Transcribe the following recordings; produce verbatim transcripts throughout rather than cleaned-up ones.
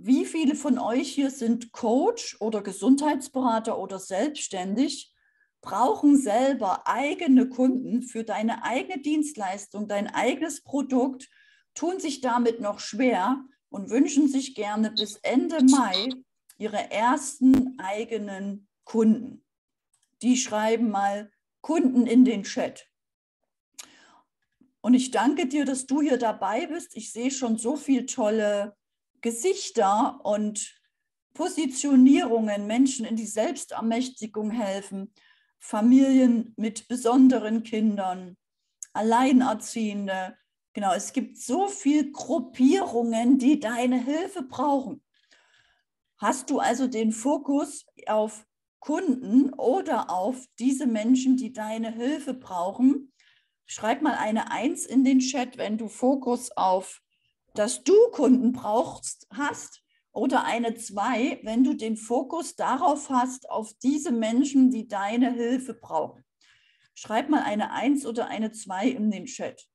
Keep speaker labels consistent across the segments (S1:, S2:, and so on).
S1: Wie viele von euch hier sind Coach oder Gesundheitsberater oder selbstständig, brauchen selber eigene Kunden für deine eigene Dienstleistung, dein eigenes Produkt, tun sich damit noch schwer und wünschen sich gerne bis Ende Mai ihre ersten eigenen Kunden? Die schreiben mal Kunden in den Chat. Und ich danke dir, dass du hier dabei bist. Ich sehe schon so viele tolle Gesichter und Positionierungen, Menschen in die Selbstermächtigung helfen, Familien mit besonderen Kindern, Alleinerziehende. Genau, es gibt so viele Gruppierungen, die deine Hilfe brauchen. Hast du also den Fokus auf Kunden oder auf diese Menschen, die deine Hilfe brauchen? Schreib mal eine Eins in den Chat, wenn du Fokus auf, dass du Kunden brauchst, hast, oder eine Zwei, wenn du den Fokus darauf hast, auf diese Menschen, die deine Hilfe brauchen. Schreib mal eine Eins oder eine Zwei in den Chat.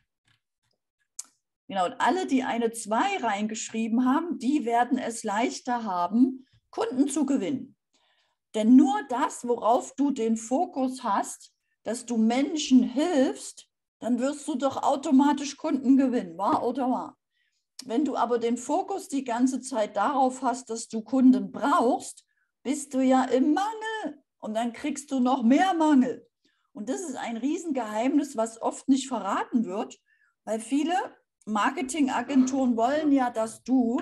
S1: Genau, und alle, die eine Zwei reingeschrieben haben, die werden es leichter haben, Kunden zu gewinnen. Denn nur das, worauf du den Fokus hast, dass du Menschen hilfst, dann wirst du doch automatisch Kunden gewinnen, wahr oder wahr? Wenn du aber den Fokus die ganze Zeit darauf hast, dass du Kunden brauchst, bist du ja im Mangel und dann kriegst du noch mehr Mangel. Und das ist ein Riesengeheimnis, was oft nicht verraten wird, weil viele Marketingagenturen wollen ja, dass du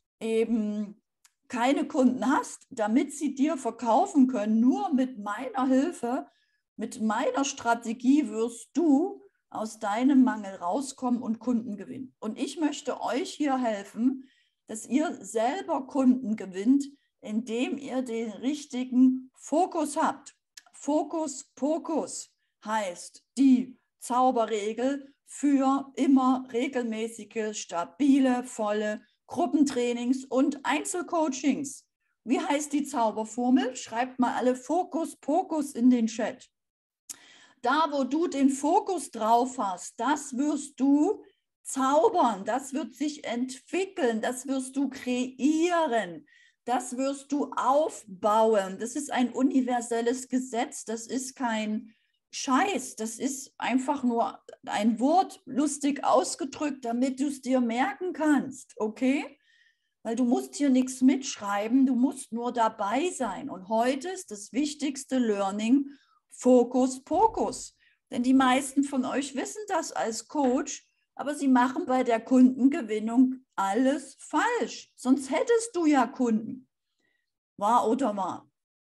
S1: eben keine Kunden hast, damit sie dir verkaufen können. Nur mit meiner Hilfe, mit meiner Strategie wirst du aus deinem Mangel rauskommen und Kunden gewinnen. Und ich möchte euch hier helfen, dass ihr selber Kunden gewinnt, indem ihr den richtigen Fokus habt. Fokus, Pokus heißt die Zauberregel für immer regelmäßige, stabile, volle Gruppentrainings und Einzelcoachings. Wie heißt die Zauberformel? Schreibt mal alle Fokus, Pokus in den Chat. Da, wo du den Fokus drauf hast, das wirst du zaubern, das wird sich entwickeln, das wirst du kreieren, das wirst du aufbauen. Das ist ein universelles Gesetz, das ist kein Scheiß, das ist einfach nur ein Wort lustig ausgedrückt, damit du es dir merken kannst, okay? Weil du musst hier nichts mitschreiben, du musst nur dabei sein. Und heute ist das wichtigste Learning Fokus, Pokus. Denn die meisten von euch wissen das als Coach, aber sie machen bei der Kundengewinnung alles falsch. Sonst hättest du ja Kunden. Wahr oder wahr?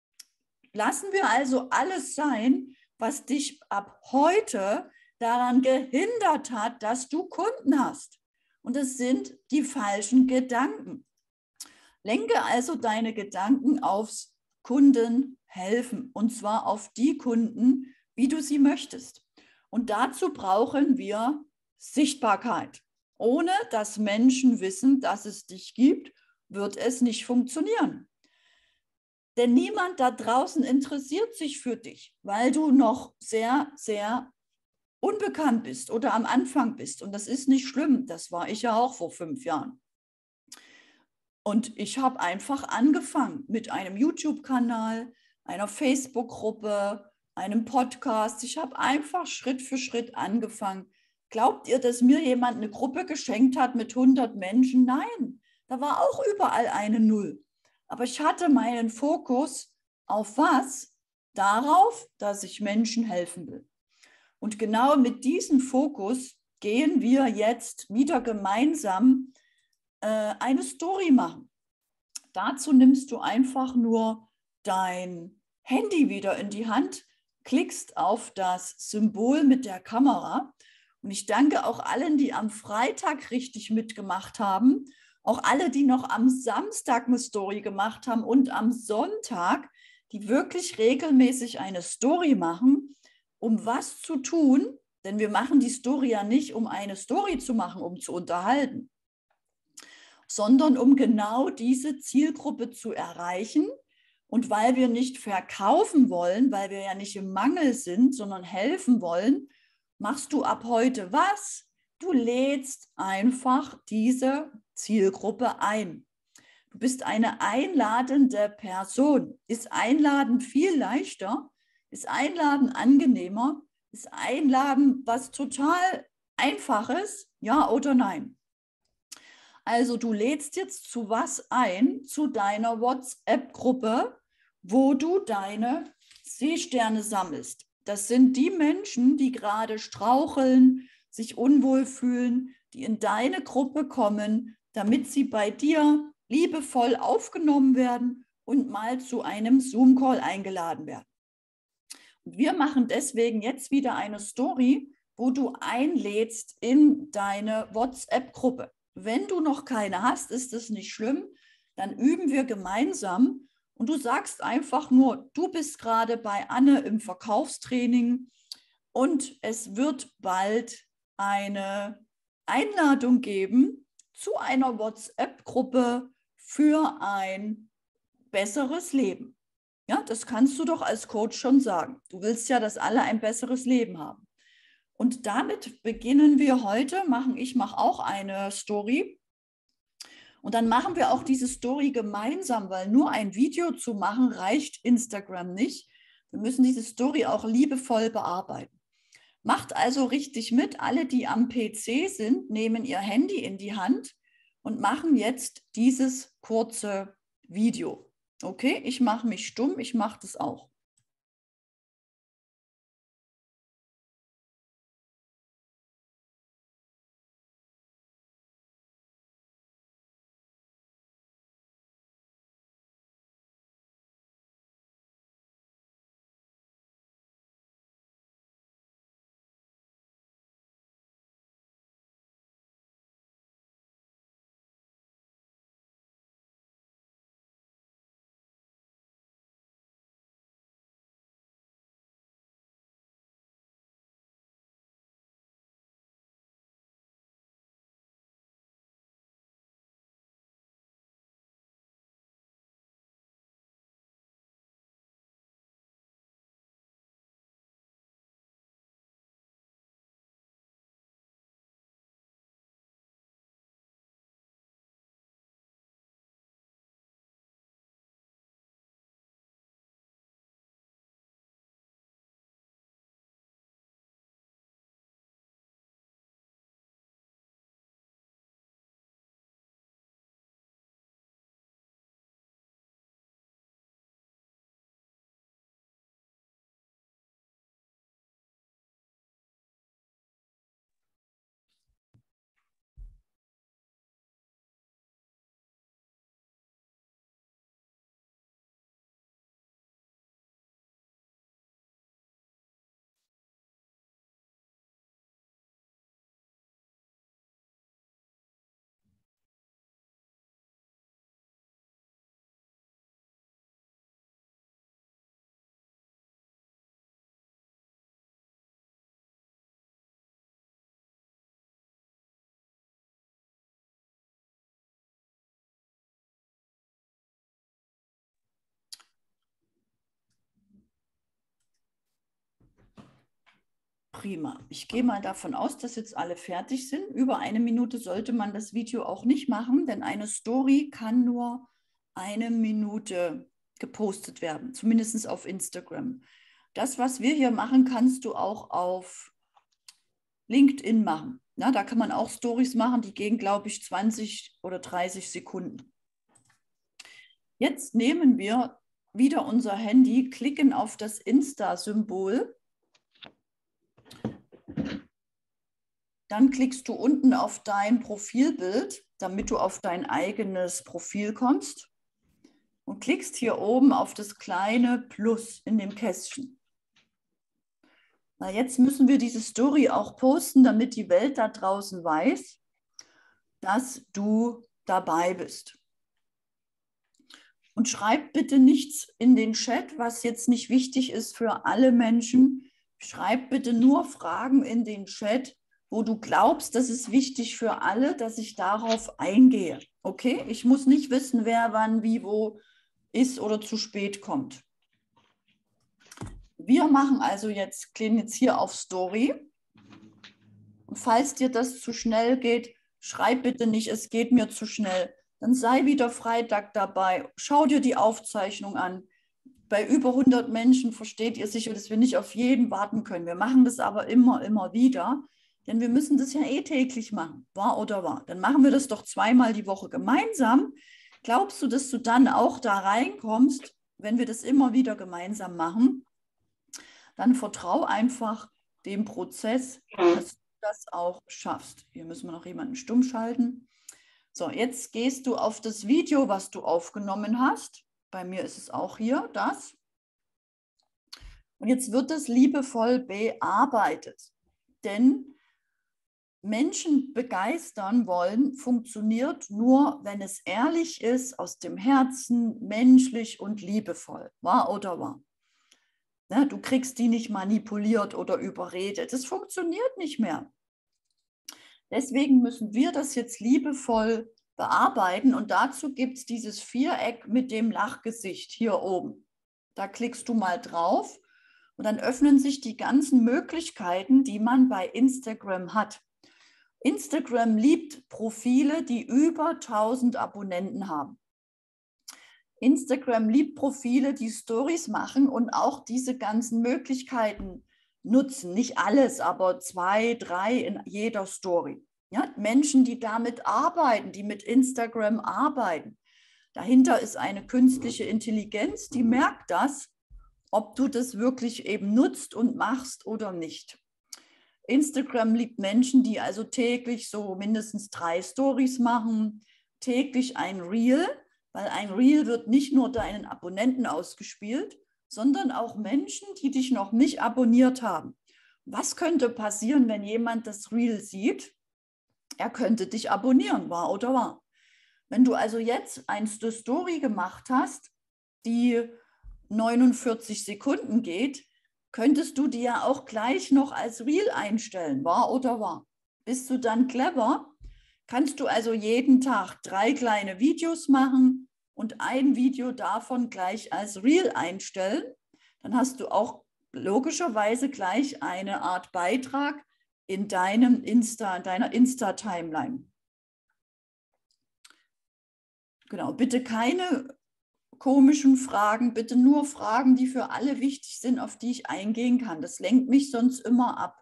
S1: Lassen wir also alles sein, was dich ab heute daran gehindert hat, dass du Kunden hast. Und es sind die falschen Gedanken. Lenke also deine Gedanken aufs Kunden helfen, und zwar auf die Kunden, wie du sie möchtest. Und dazu brauchen wir Sichtbarkeit. Ohne dass Menschen wissen, dass es dich gibt, wird es nicht funktionieren. Denn niemand da draußen interessiert sich für dich, weil du noch sehr, sehr unbekannt bist oder am Anfang bist. Und das ist nicht schlimm, das war ich ja auch vor fünf Jahren. Und ich habe einfach angefangen mit einem YouTube-Kanal, einer Facebook-Gruppe, einem Podcast. Ich habe einfach Schritt für Schritt angefangen. Glaubt ihr, dass mir jemand eine Gruppe geschenkt hat mit hundert Menschen? Nein, da war auch überall eine Null. Aber ich hatte meinen Fokus auf was? Darauf, dass ich Menschen helfen will. Und genau mit diesem Fokus gehen wir jetzt wieder gemeinsam eine Story machen. Dazu nimmst du einfach nur dein Handy wieder in die Hand, klickst auf das Symbol mit der Kamera und ich danke auch allen, die am Freitag richtig mitgemacht haben, auch alle, die noch am Samstag eine Story gemacht haben und am Sonntag, die wirklich regelmäßig eine Story machen, um was zu tun, denn wir machen die Story ja nicht, um eine Story zu machen, um zu unterhalten, sondern um genau diese Zielgruppe zu erreichen. Und weil wir nicht verkaufen wollen, weil wir ja nicht im Mangel sind, sondern helfen wollen, machst du ab heute was? Du lädst einfach diese Zielgruppe ein. Du bist eine einladende Person. Ist Einladen viel leichter? Ist Einladen angenehmer? Ist Einladen was total Einfaches? Ja oder nein? Also du lädst jetzt zu was ein? Zu deiner WhatsApp-Gruppe, wo du deine Seesterne sammelst. Das sind die Menschen, die gerade straucheln, sich unwohl fühlen, die in deine Gruppe kommen, damit sie bei dir liebevoll aufgenommen werden und mal zu einem Zoom-Call eingeladen werden. Und wir machen deswegen jetzt wieder eine Story, wo du einlädst in deine WhatsApp-Gruppe. Wenn du noch keine hast, ist das nicht schlimm, dann üben wir gemeinsam und du sagst einfach nur, du bist gerade bei Anne im Verkaufstraining und es wird bald eine Einladung geben zu einer WhatsApp-Gruppe für ein besseres Leben. Ja, das kannst du doch als Coach schon sagen. Du willst ja, dass alle ein besseres Leben haben. Und damit beginnen wir heute. Machen, ich mache auch eine Story. Und dann machen wir auch diese Story gemeinsam, weil nur ein Video zu machen reicht Instagram nicht. Wir müssen diese Story auch liebevoll bearbeiten. Macht also richtig mit. Alle, die am P C sind, nehmen ihr Handy in die Hand und machen jetzt dieses kurze Video. Okay, ich mache mich stumm, ich mache das auch. Prima. Ich gehe mal davon aus, dass jetzt alle fertig sind. Über eine Minute sollte man das Video auch nicht machen, denn eine Story kann nur eine Minute gepostet werden, zumindest auf Instagram. Das, was wir hier machen, kannst du auch auf LinkedIn machen. Na, da kann man auch Stories machen, die gehen, glaube ich, zwanzig oder dreißig Sekunden. Jetzt nehmen wir wieder unser Handy, klicken auf das Insta-Symbol. Dann klickst du unten auf dein Profilbild, damit du auf dein eigenes Profil kommst. Und klickst hier oben auf das kleine Plus in dem Kästchen. Na, jetzt müssen wir diese Story auch posten, damit die Welt da draußen weiß, dass du dabei bist. Und schreib bitte nichts in den Chat, was jetzt nicht wichtig ist für alle Menschen. Schreib bitte nur Fragen in den Chat, wo du glaubst, das ist wichtig für alle, dass ich darauf eingehe. Okay? Ich muss nicht wissen, wer wann, wie, wo ist oder zu spät kommt. Wir machen also jetzt, klicken jetzt hier auf Story. Und falls dir das zu schnell geht, schreib bitte nicht, es geht mir zu schnell. dann sei wieder Freitag dabei. Schau dir die Aufzeichnung an. Bei über hundert Menschen versteht ihr sicher, dass wir nicht auf jeden warten können. Wir machen das aber immer, immer wieder, denn wir müssen das ja eh täglich machen, wahr oder wahr. Dann machen wir das doch zweimal die Woche gemeinsam. Glaubst du, dass du dann auch da reinkommst, wenn wir das immer wieder gemeinsam machen? Dann vertrau einfach dem Prozess, dass du das auch schaffst. Hier müssen wir noch jemanden stumm schalten. So, jetzt gehst du auf das Video, was du aufgenommen hast. Bei mir ist es auch hier, das. Und jetzt wird es liebevoll bearbeitet. Denn Menschen begeistern wollen, funktioniert nur, wenn es ehrlich ist, aus dem Herzen, menschlich und liebevoll. Wahr oder wahr? Ja, du kriegst die nicht manipuliert oder überredet. Das funktioniert nicht mehr. Deswegen müssen wir das jetzt liebevoll bearbeiten und dazu gibt es dieses Viereck mit dem Lachgesicht hier oben. Da klickst du mal drauf und dann öffnen sich die ganzen Möglichkeiten, die man bei Instagram hat. Instagram liebt Profile, die über tausend Abonnenten haben. Instagram liebt Profile, die Stories machen und auch diese ganzen Möglichkeiten nutzen. Nicht alles, aber zwei, drei in jeder Story. Ja, Menschen, die damit arbeiten, die mit Instagram arbeiten. Dahinter ist eine künstliche Intelligenz, die merkt das, ob du das wirklich eben nutzt und machst oder nicht. Instagram liebt Menschen, die also täglich so mindestens drei Stories machen, täglich ein Reel, weil ein Reel wird nicht nur deinen Abonnenten ausgespielt, sondern auch Menschen, die dich noch nicht abonniert haben. Was könnte passieren, wenn jemand das Reel sieht? Er könnte dich abonnieren, wahr oder wahr? Wenn du also jetzt eine Story gemacht hast, die neunundvierzig Sekunden geht, könntest du die ja auch gleich noch als Reel einstellen, wahr oder wahr? Bist du dann clever? Kannst du also jeden Tag drei kleine Videos machen und ein Video davon gleich als Reel einstellen. Dann hast du auch logischerweise gleich eine Art Beitrag in deinem Insta, in deiner Insta-Timeline. Genau, bitte keine komischen Fragen, bitte nur Fragen, die für alle wichtig sind, auf die ich eingehen kann. Das lenkt mich sonst immer ab.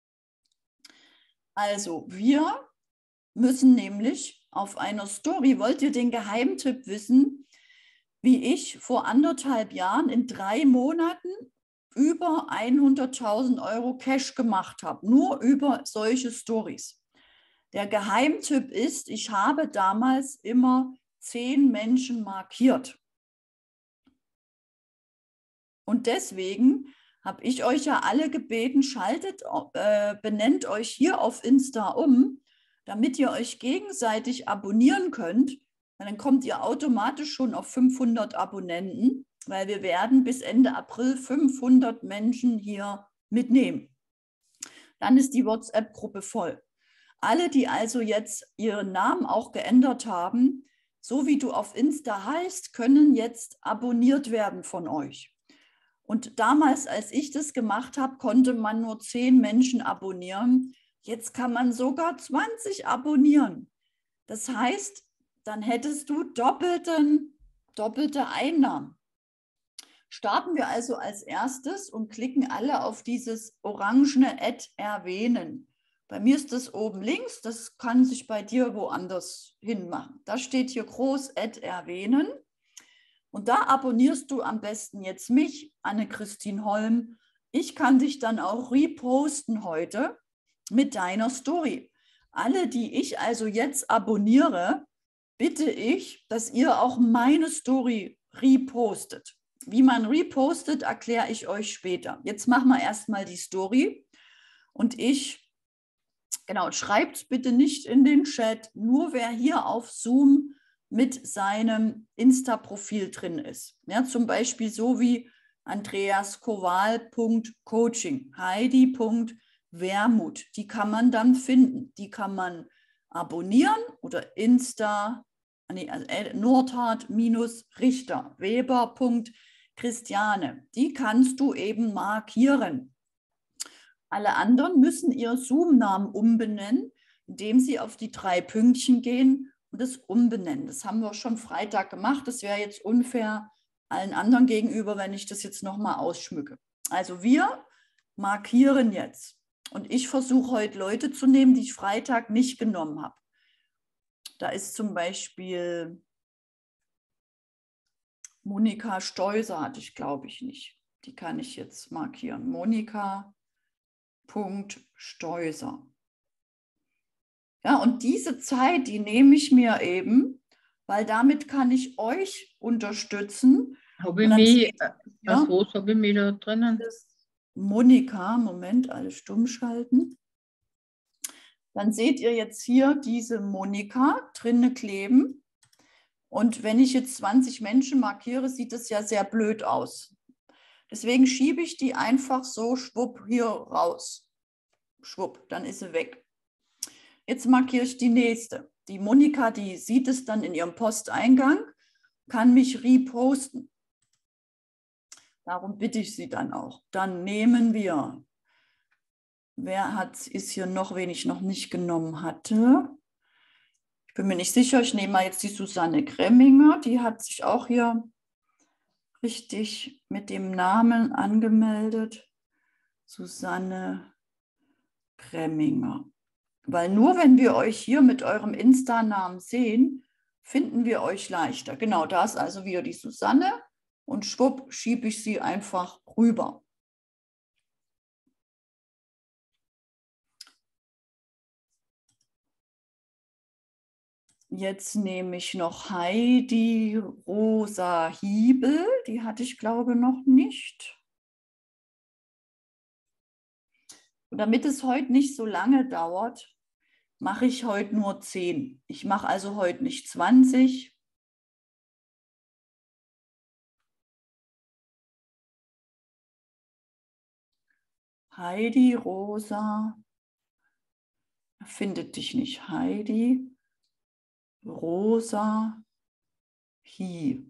S1: Also, wir müssen nämlich auf einer Story, wollt ihr den Geheimtipp wissen, wie ich vor anderthalb Jahren in drei Monaten über hunderttausend Euro Cash gemacht habe, nur über solche Stories. Der Geheimtipp ist, ich habe damals immer zehn Menschen markiert. Und deswegen habe ich euch ja alle gebeten, schaltet, äh, benennt euch hier auf Insta um, damit ihr euch gegenseitig abonnieren könnt. Und dann kommt ihr automatisch schon auf fünfhundert Abonnenten, weil wir werden bis Ende April fünfhundert Menschen hier mitnehmen. Dann ist die WhatsApp-Gruppe voll. Alle, die also jetzt ihren Namen auch geändert haben, so wie du auf Insta heißt, können jetzt abonniert werden von euch. Und damals, als ich das gemacht habe, konnte man nur zehn Menschen abonnieren. Jetzt kann man sogar zwanzig abonnieren. Das heißt, dann hättest du doppelten, doppelte Einnahmen. Starten wir also als erstes und klicken alle auf dieses orangene Add erwähnen. Bei mir ist das oben links, das kann sich bei dir woanders hin machen. Da steht hier groß Add erwähnen. Und da abonnierst du am besten jetzt mich, Anne-Christine Holm. Ich kann dich dann auch reposten heute mit deiner Story. Alle, die ich also jetzt abonniere, bitte ich, dass ihr auch meine Story repostet. Wie man repostet, erkläre ich euch später. Jetzt machen wir erstmal die Story. Und ich, genau, schreibt bitte nicht in den Chat, nur wer hier auf Zoom mit seinem Insta-Profil drin ist. Ja, zum Beispiel so wie andreas kowal punkt coaching, heidi punkt wermuth. Die kann man dann finden. Die kann man abonnieren oder Insta, nee, also Nordhard-Richter, weber punkt christiane. Die kannst du eben markieren. Alle anderen müssen ihr Zoom-Namen umbenennen, indem sie auf die drei Pünktchen gehen und das umbenennen. Das haben wir schon Freitag gemacht. Das wäre jetzt unfair allen anderen gegenüber, wenn ich das jetzt nochmal ausschmücke. Also wir markieren jetzt. Und ich versuche heute Leute zu nehmen, die ich Freitag nicht genommen habe. Da ist zum Beispiel Monika Steuser, hatte ich, glaube ich, nicht. Die kann ich jetzt markieren. Monika Punkt Steuser. Ja, und diese Zeit, die nehme ich mir eben, weil damit kann ich euch unterstützen.
S2: Habe ich mich, ja, was habe ich mich da drinnen?
S1: Monika, Moment, alle stumm schalten. Dann seht ihr jetzt hier diese Monika drinne kleben. Und wenn ich jetzt zwanzig Menschen markiere, sieht das ja sehr blöd aus. Deswegen schiebe ich die einfach so schwupp hier raus. Schwupp, dann ist sie weg. Jetzt markiere ich die nächste. Die Monika, die sieht es dann in ihrem Posteingang, kann mich reposten. Darum bitte ich sie dann auch. Dann nehmen wir, wer hat, ist hier noch, wen ich noch nicht genommen hatte. Ich bin mir nicht sicher, ich nehme mal jetzt die Susanne Gremminger, die hat sich auch hier richtig mit dem Namen angemeldet. Susanne Gremminger. Weil nur wenn wir euch hier mit eurem Insta-Namen sehen, finden wir euch leichter. Genau, da ist also wieder die Susanne und schwupp schiebe ich sie einfach rüber. Jetzt nehme ich noch Heidi Rosa Hiebel, die hatte ich glaube noch nicht. Und damit es heute nicht so lange dauert, mache ich heute nur zehn. Ich mache also heute nicht zwanzig. Heidi Rosa, findet dich nicht. Heidi Rosa Hi.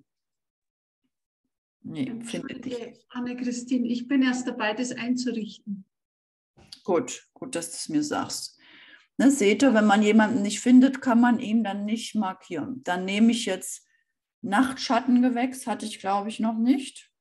S1: Nee, findet dich nicht.
S3: Anne-Christine, ich bin erst dabei, das einzurichten.
S1: Gut, gut, dass du es mir sagst. Ne, seht ihr, wenn man jemanden nicht findet, kann man ihn dann nicht markieren. Dann nehme ich jetzt Nachtschattengewächs, hatte ich glaube ich noch nicht.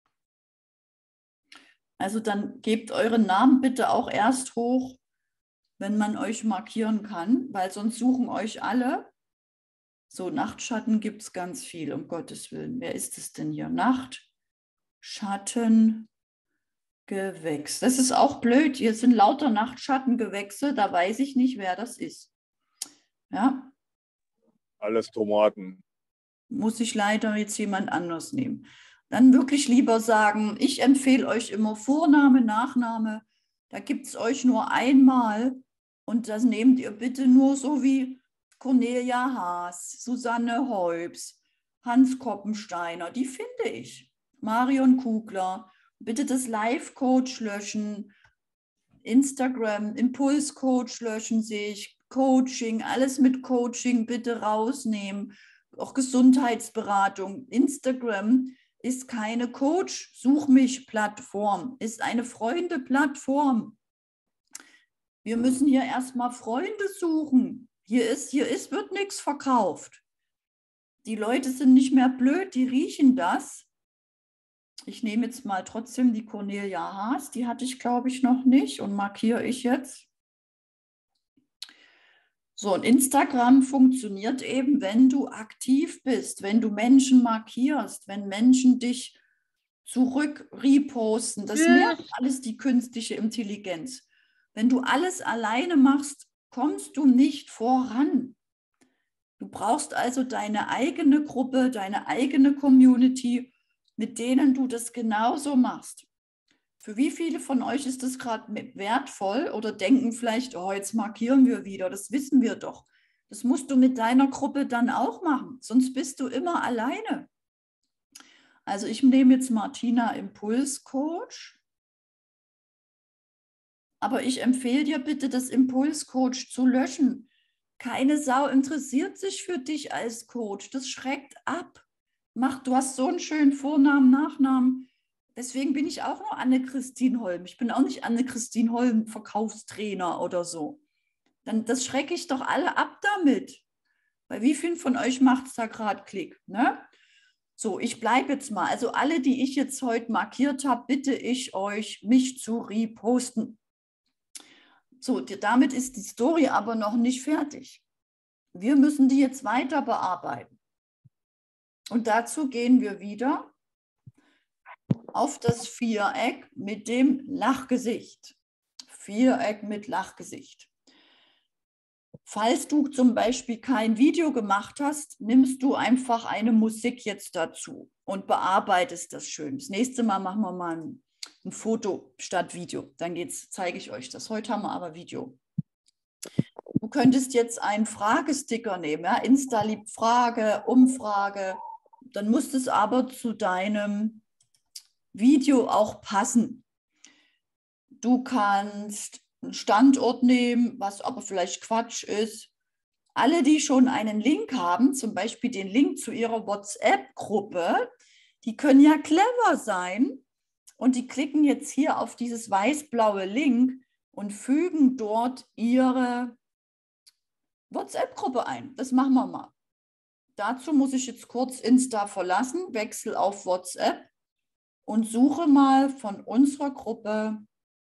S1: Also dann gebt euren Namen bitte auch erst hoch, wenn man euch markieren kann, weil sonst suchen euch alle. So, Nachtschatten gibt es ganz viel, um Gottes Willen. Wer ist es denn hier? Nachtschattengewächs. Das ist auch blöd. Hier sind lauter Nachtschattengewächse, da weiß ich nicht, wer das ist. Ja?
S4: Alles Tomaten.
S1: Muss ich leider jetzt jemand anders nehmen. Dann wirklich lieber sagen, ich empfehle euch immer Vorname, Nachname. Da gibt es euch nur einmal und das nehmt ihr bitte nur so wie Cornelia Haas, Susanne Heubs, Hans Koppensteiner, die finde ich. Marion Kugler, bitte das Live-Coach löschen, Instagram, Impulscoach löschen sehe ich, Coaching, alles mit Coaching bitte rausnehmen, auch Gesundheitsberatung. Instagram ist keine Coach-Such-mich-Plattform, ist eine Freunde-Plattform. Wir müssen hier erstmal Freunde suchen. Hier ist, hier ist, wird nichts verkauft. Die Leute sind nicht mehr blöd, die riechen das. Ich nehme jetzt mal trotzdem die Cornelia Haas, die hatte ich glaube ich noch nicht und markiere ich jetzt. So, und Instagram funktioniert eben, wenn du aktiv bist, wenn du Menschen markierst, wenn Menschen dich zurück reposten. Das merkt alles die künstliche Intelligenz. Wenn du alles alleine machst, kommst du nicht voran. Du brauchst also deine eigene Gruppe, deine eigene Community, mit denen du das genauso machst. Für wie viele von euch ist das gerade wertvoll oder denken vielleicht, oh, jetzt markieren wir wieder, das wissen wir doch. Das musst du mit deiner Gruppe dann auch machen, sonst bist du immer alleine. Also ich nehme jetzt Martina Impulscoach, aber ich empfehle dir bitte, das Impulscoach zu löschen. Keine Sau interessiert sich für dich als Coach, das schreckt ab. Mach, du hast so einen schönen Vornamen, Nachnamen. Deswegen bin ich auch nur Anne-Christine Holm. Ich bin auch nicht Anne-Christine Holm, Verkaufstrainer oder so. Dann, das schrecke ich doch alle ab damit. Bei wie vielen von euch macht es da gerade Klick? Ne? So, ich bleibe jetzt mal. Also alle, die ich jetzt heute markiert habe, bitte ich euch, mich zu reposten. So, damit ist die Story aber noch nicht fertig. Wir müssen die jetzt weiter bearbeiten. Und dazu gehen wir wieder auf das Viereck mit dem Lachgesicht. Viereck mit Lachgesicht. Falls du zum Beispiel kein Video gemacht hast, nimmst du einfach eine Musik jetzt dazu und bearbeitest das schön. Das nächste Mal machen wir mal ein, ein Foto statt Video. Dann geht's, zeige ich euch das. Heute haben wir aber Video. Du könntest jetzt einen Fragesticker nehmen, ja? Insta liebt Frage, Umfrage. Dann muss es aber zu deinem Video auch passen. Du kannst einen Standort nehmen, was aber vielleicht Quatsch ist. Alle, die schon einen Link haben, zum Beispiel den Link zu ihrer WhatsApp-Gruppe, die können ja clever sein und die klicken jetzt hier auf dieses weiß-blaue Link und fügen dort ihre WhatsApp-Gruppe ein. Das machen wir mal. Dazu muss ich jetzt kurz Insta verlassen, wechsle auf WhatsApp und suche mal von unserer Gruppe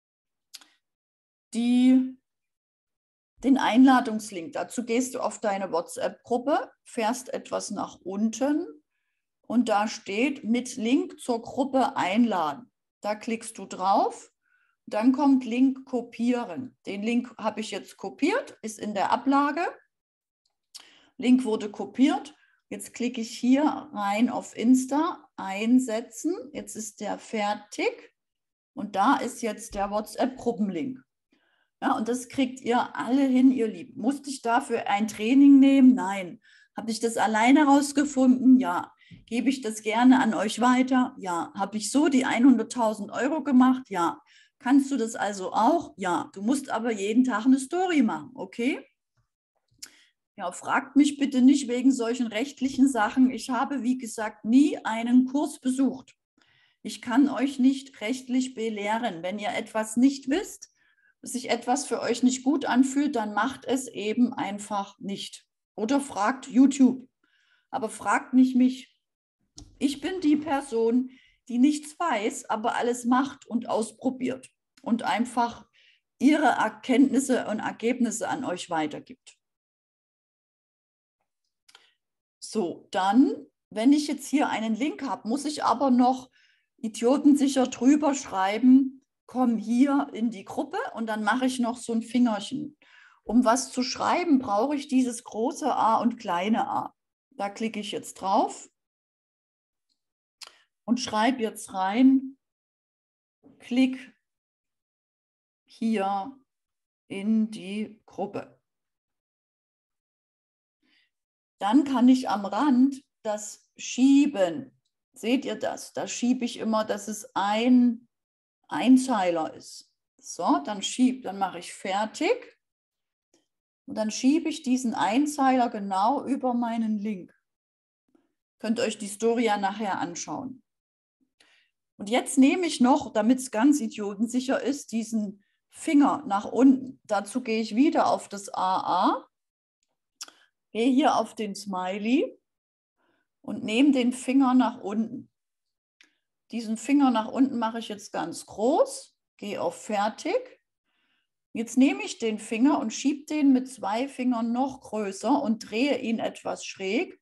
S1: die, den Einladungslink. Dazu gehst du auf deine WhatsApp-Gruppe, fährst etwas nach unten und da steht mit Link zur Gruppe einladen. Da klickst du drauf, dann kommt Link kopieren. Den Link habe ich jetzt kopiert, ist in der Ablage. Link wurde kopiert. Jetzt klicke ich hier rein auf Insta, einsetzen. Jetzt ist der fertig und da ist jetzt der WhatsApp-Gruppenlink. Ja, und das kriegt ihr alle hin, ihr Lieben. Musste ich dafür ein Training nehmen? Nein. Habe ich das alleine rausgefunden? Ja. Gebe ich das gerne an euch weiter? Ja. Habe ich so die hunderttausend Euro gemacht? Ja. Kannst du das also auch? Ja. Du musst aber jeden Tag eine Story machen, okay? Ja, fragt mich bitte nicht wegen solchen rechtlichen Sachen. Ich habe, wie gesagt, nie einen Kurs besucht. Ich kann euch nicht rechtlich belehren. Wenn ihr etwas nicht wisst, sich etwas für euch nicht gut anfühlt, dann macht es eben einfach nicht. Oder fragt YouTube. Aber fragt nicht mich. Ich bin die Person, die nichts weiß, aber alles macht und ausprobiert und einfach ihre Erkenntnisse und Ergebnisse an euch weitergibt. So, dann, wenn ich jetzt hier einen Link habe, muss ich aber noch idiotensicher drüber schreiben, komm hier in die Gruppe und dann mache ich noch so ein Fingerchen. Um was zu schreiben, brauche ich dieses große A und kleine A. Da klicke ich jetzt drauf und schreibe jetzt rein, klick hier in die Gruppe. Dann kann ich am Rand das schieben. Seht ihr das? Da schiebe ich immer, dass es ein Einzeiler ist. So, dann schieb, dann mache ich fertig und dann schiebe ich diesen Einzeiler genau über meinen Link. Könnt ihr euch die Story ja nachher anschauen. Und jetzt nehme ich noch, damit es ganz idiotensicher ist, diesen Finger nach unten. Dazu gehe ich wieder auf das A A, gehe hier auf den Smiley und nehme den Finger nach unten. Diesen Finger nach unten mache ich jetzt ganz groß, gehe auf Fertig. Jetzt nehme ich den Finger und schiebe den mit zwei Fingern noch größer und drehe ihn etwas schräg,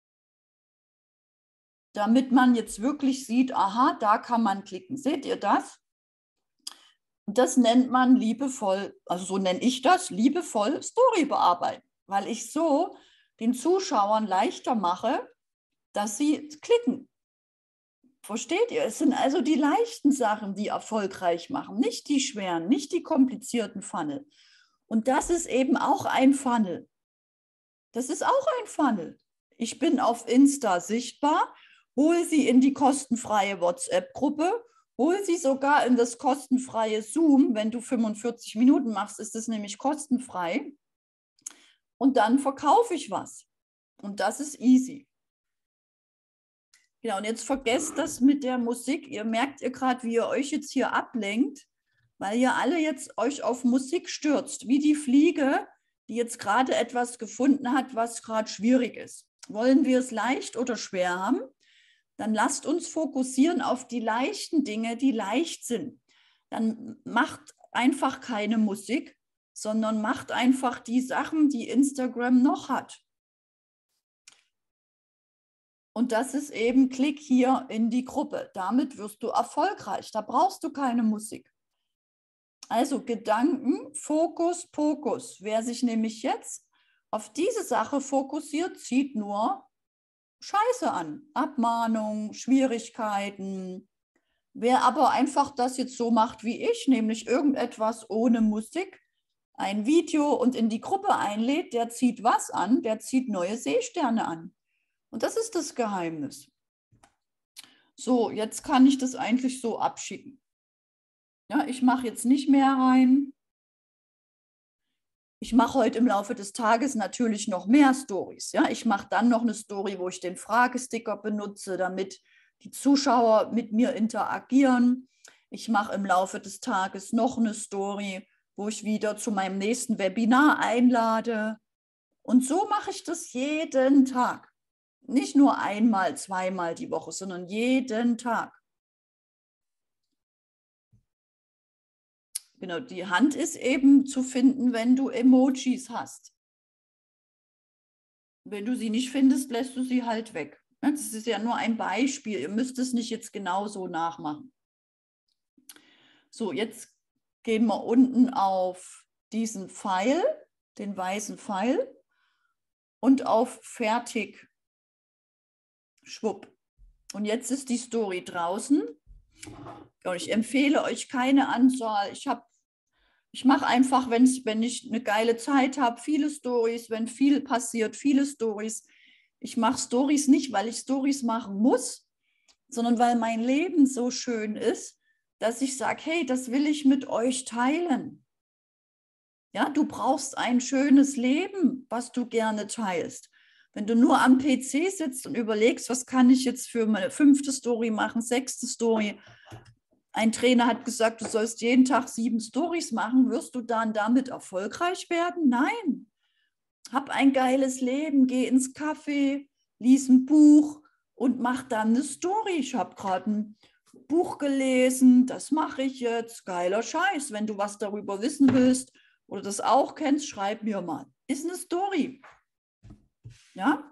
S1: damit man jetzt wirklich sieht, aha, da kann man klicken. Seht ihr das? Und das nennt man liebevoll, also so nenne ich das, liebevoll Story bearbeiten, weil ich so den Zuschauern leichter mache, dass sie klicken. Versteht ihr? Es sind also die leichten Sachen, die erfolgreich machen, nicht die schweren, nicht die komplizierten Funnel. Und das ist eben auch ein Funnel. Das ist auch ein Funnel. Ich bin auf Insta sichtbar, hole sie in die kostenfreie WhatsApp-Gruppe, hole sie sogar in das kostenfreie Zoom. Wenn du fünfundvierzig Minuten machst, ist es nämlich kostenfrei. Und dann verkaufe ich was. Und das ist easy. Genau, und jetzt vergesst das mit der Musik. Ihr merkt ihr gerade, wie ihr euch jetzt hier ablenkt, weil ihr alle jetzt euch auf Musik stürzt, wie die Fliege die jetzt gerade etwas gefunden hat, was gerade schwierig ist. Wollen wir es leicht oder schwer haben? Dann lasst uns fokussieren auf die leichten Dinge, die leicht sind. Dann macht einfach keine Musik, sondern macht einfach die Sachen, die Instagram noch hat. Und das ist eben, klick hier in die Gruppe. Damit wirst du erfolgreich. Da brauchst du keine Musik. Also Gedanken, Fokus, Pokus. Wer sich nämlich jetzt auf diese Sache fokussiert, zieht nur Scheiße an. Abmahnung, Schwierigkeiten. Wer aber einfach das jetzt so macht wie ich, nämlich irgendetwas ohne Musik, ein Video und in die Gruppe einlädt, der zieht was an? Der zieht neue Seesterne an. Und das ist das Geheimnis. So, jetzt kann ich das eigentlich so abschicken. Ja, ich mache jetzt nicht mehr rein. Ich mache heute im Laufe des Tages natürlich noch mehr Stories. Ja, ich mache dann noch eine Story, wo ich den Fragesticker benutze, damit die Zuschauer mit mir interagieren. Ich mache im Laufe des Tages noch eine Story, wo ich wieder zu meinem nächsten Webinar einlade. Und so mache ich das jeden Tag. Nicht nur einmal, zweimal die Woche, sondern jeden Tag. Genau, die Hand ist eben zu finden, wenn du Emojis hast. Wenn du sie nicht findest, lässt du sie halt weg. Das ist ja nur ein Beispiel. Ihr müsst es nicht jetzt genauso nachmachen. So, jetzt gehen wir unten auf diesen Pfeil, den weißen Pfeil und auf Fertig. Schwupp. Und jetzt ist die Story draußen. Und ich empfehle euch keine Anzahl. Ich habe Ich mache einfach, wenn's, wenn ich eine geile Zeit habe, viele Stories, wenn viel passiert, viele Stories. Ich mache Stories nicht, weil ich Stories machen muss, sondern weil mein Leben so schön ist, dass ich sage, hey, das will ich mit euch teilen. Ja, du brauchst ein schönes Leben, was du gerne teilst. Wenn du nur am P C sitzt und überlegst, was kann ich jetzt für meine fünfte Story machen, sechste Story, ein Trainer hat gesagt, du sollst jeden Tag sieben Stories machen. Wirst du dann damit erfolgreich werden? Nein. Hab ein geiles Leben, geh ins Café, lies ein Buch und mach dann eine Story. Ich habe gerade ein Buch gelesen, das mache ich jetzt. Geiler Scheiß. Wenn du was darüber wissen willst oder das auch kennst, schreib mir mal. Ist eine Story. Ja?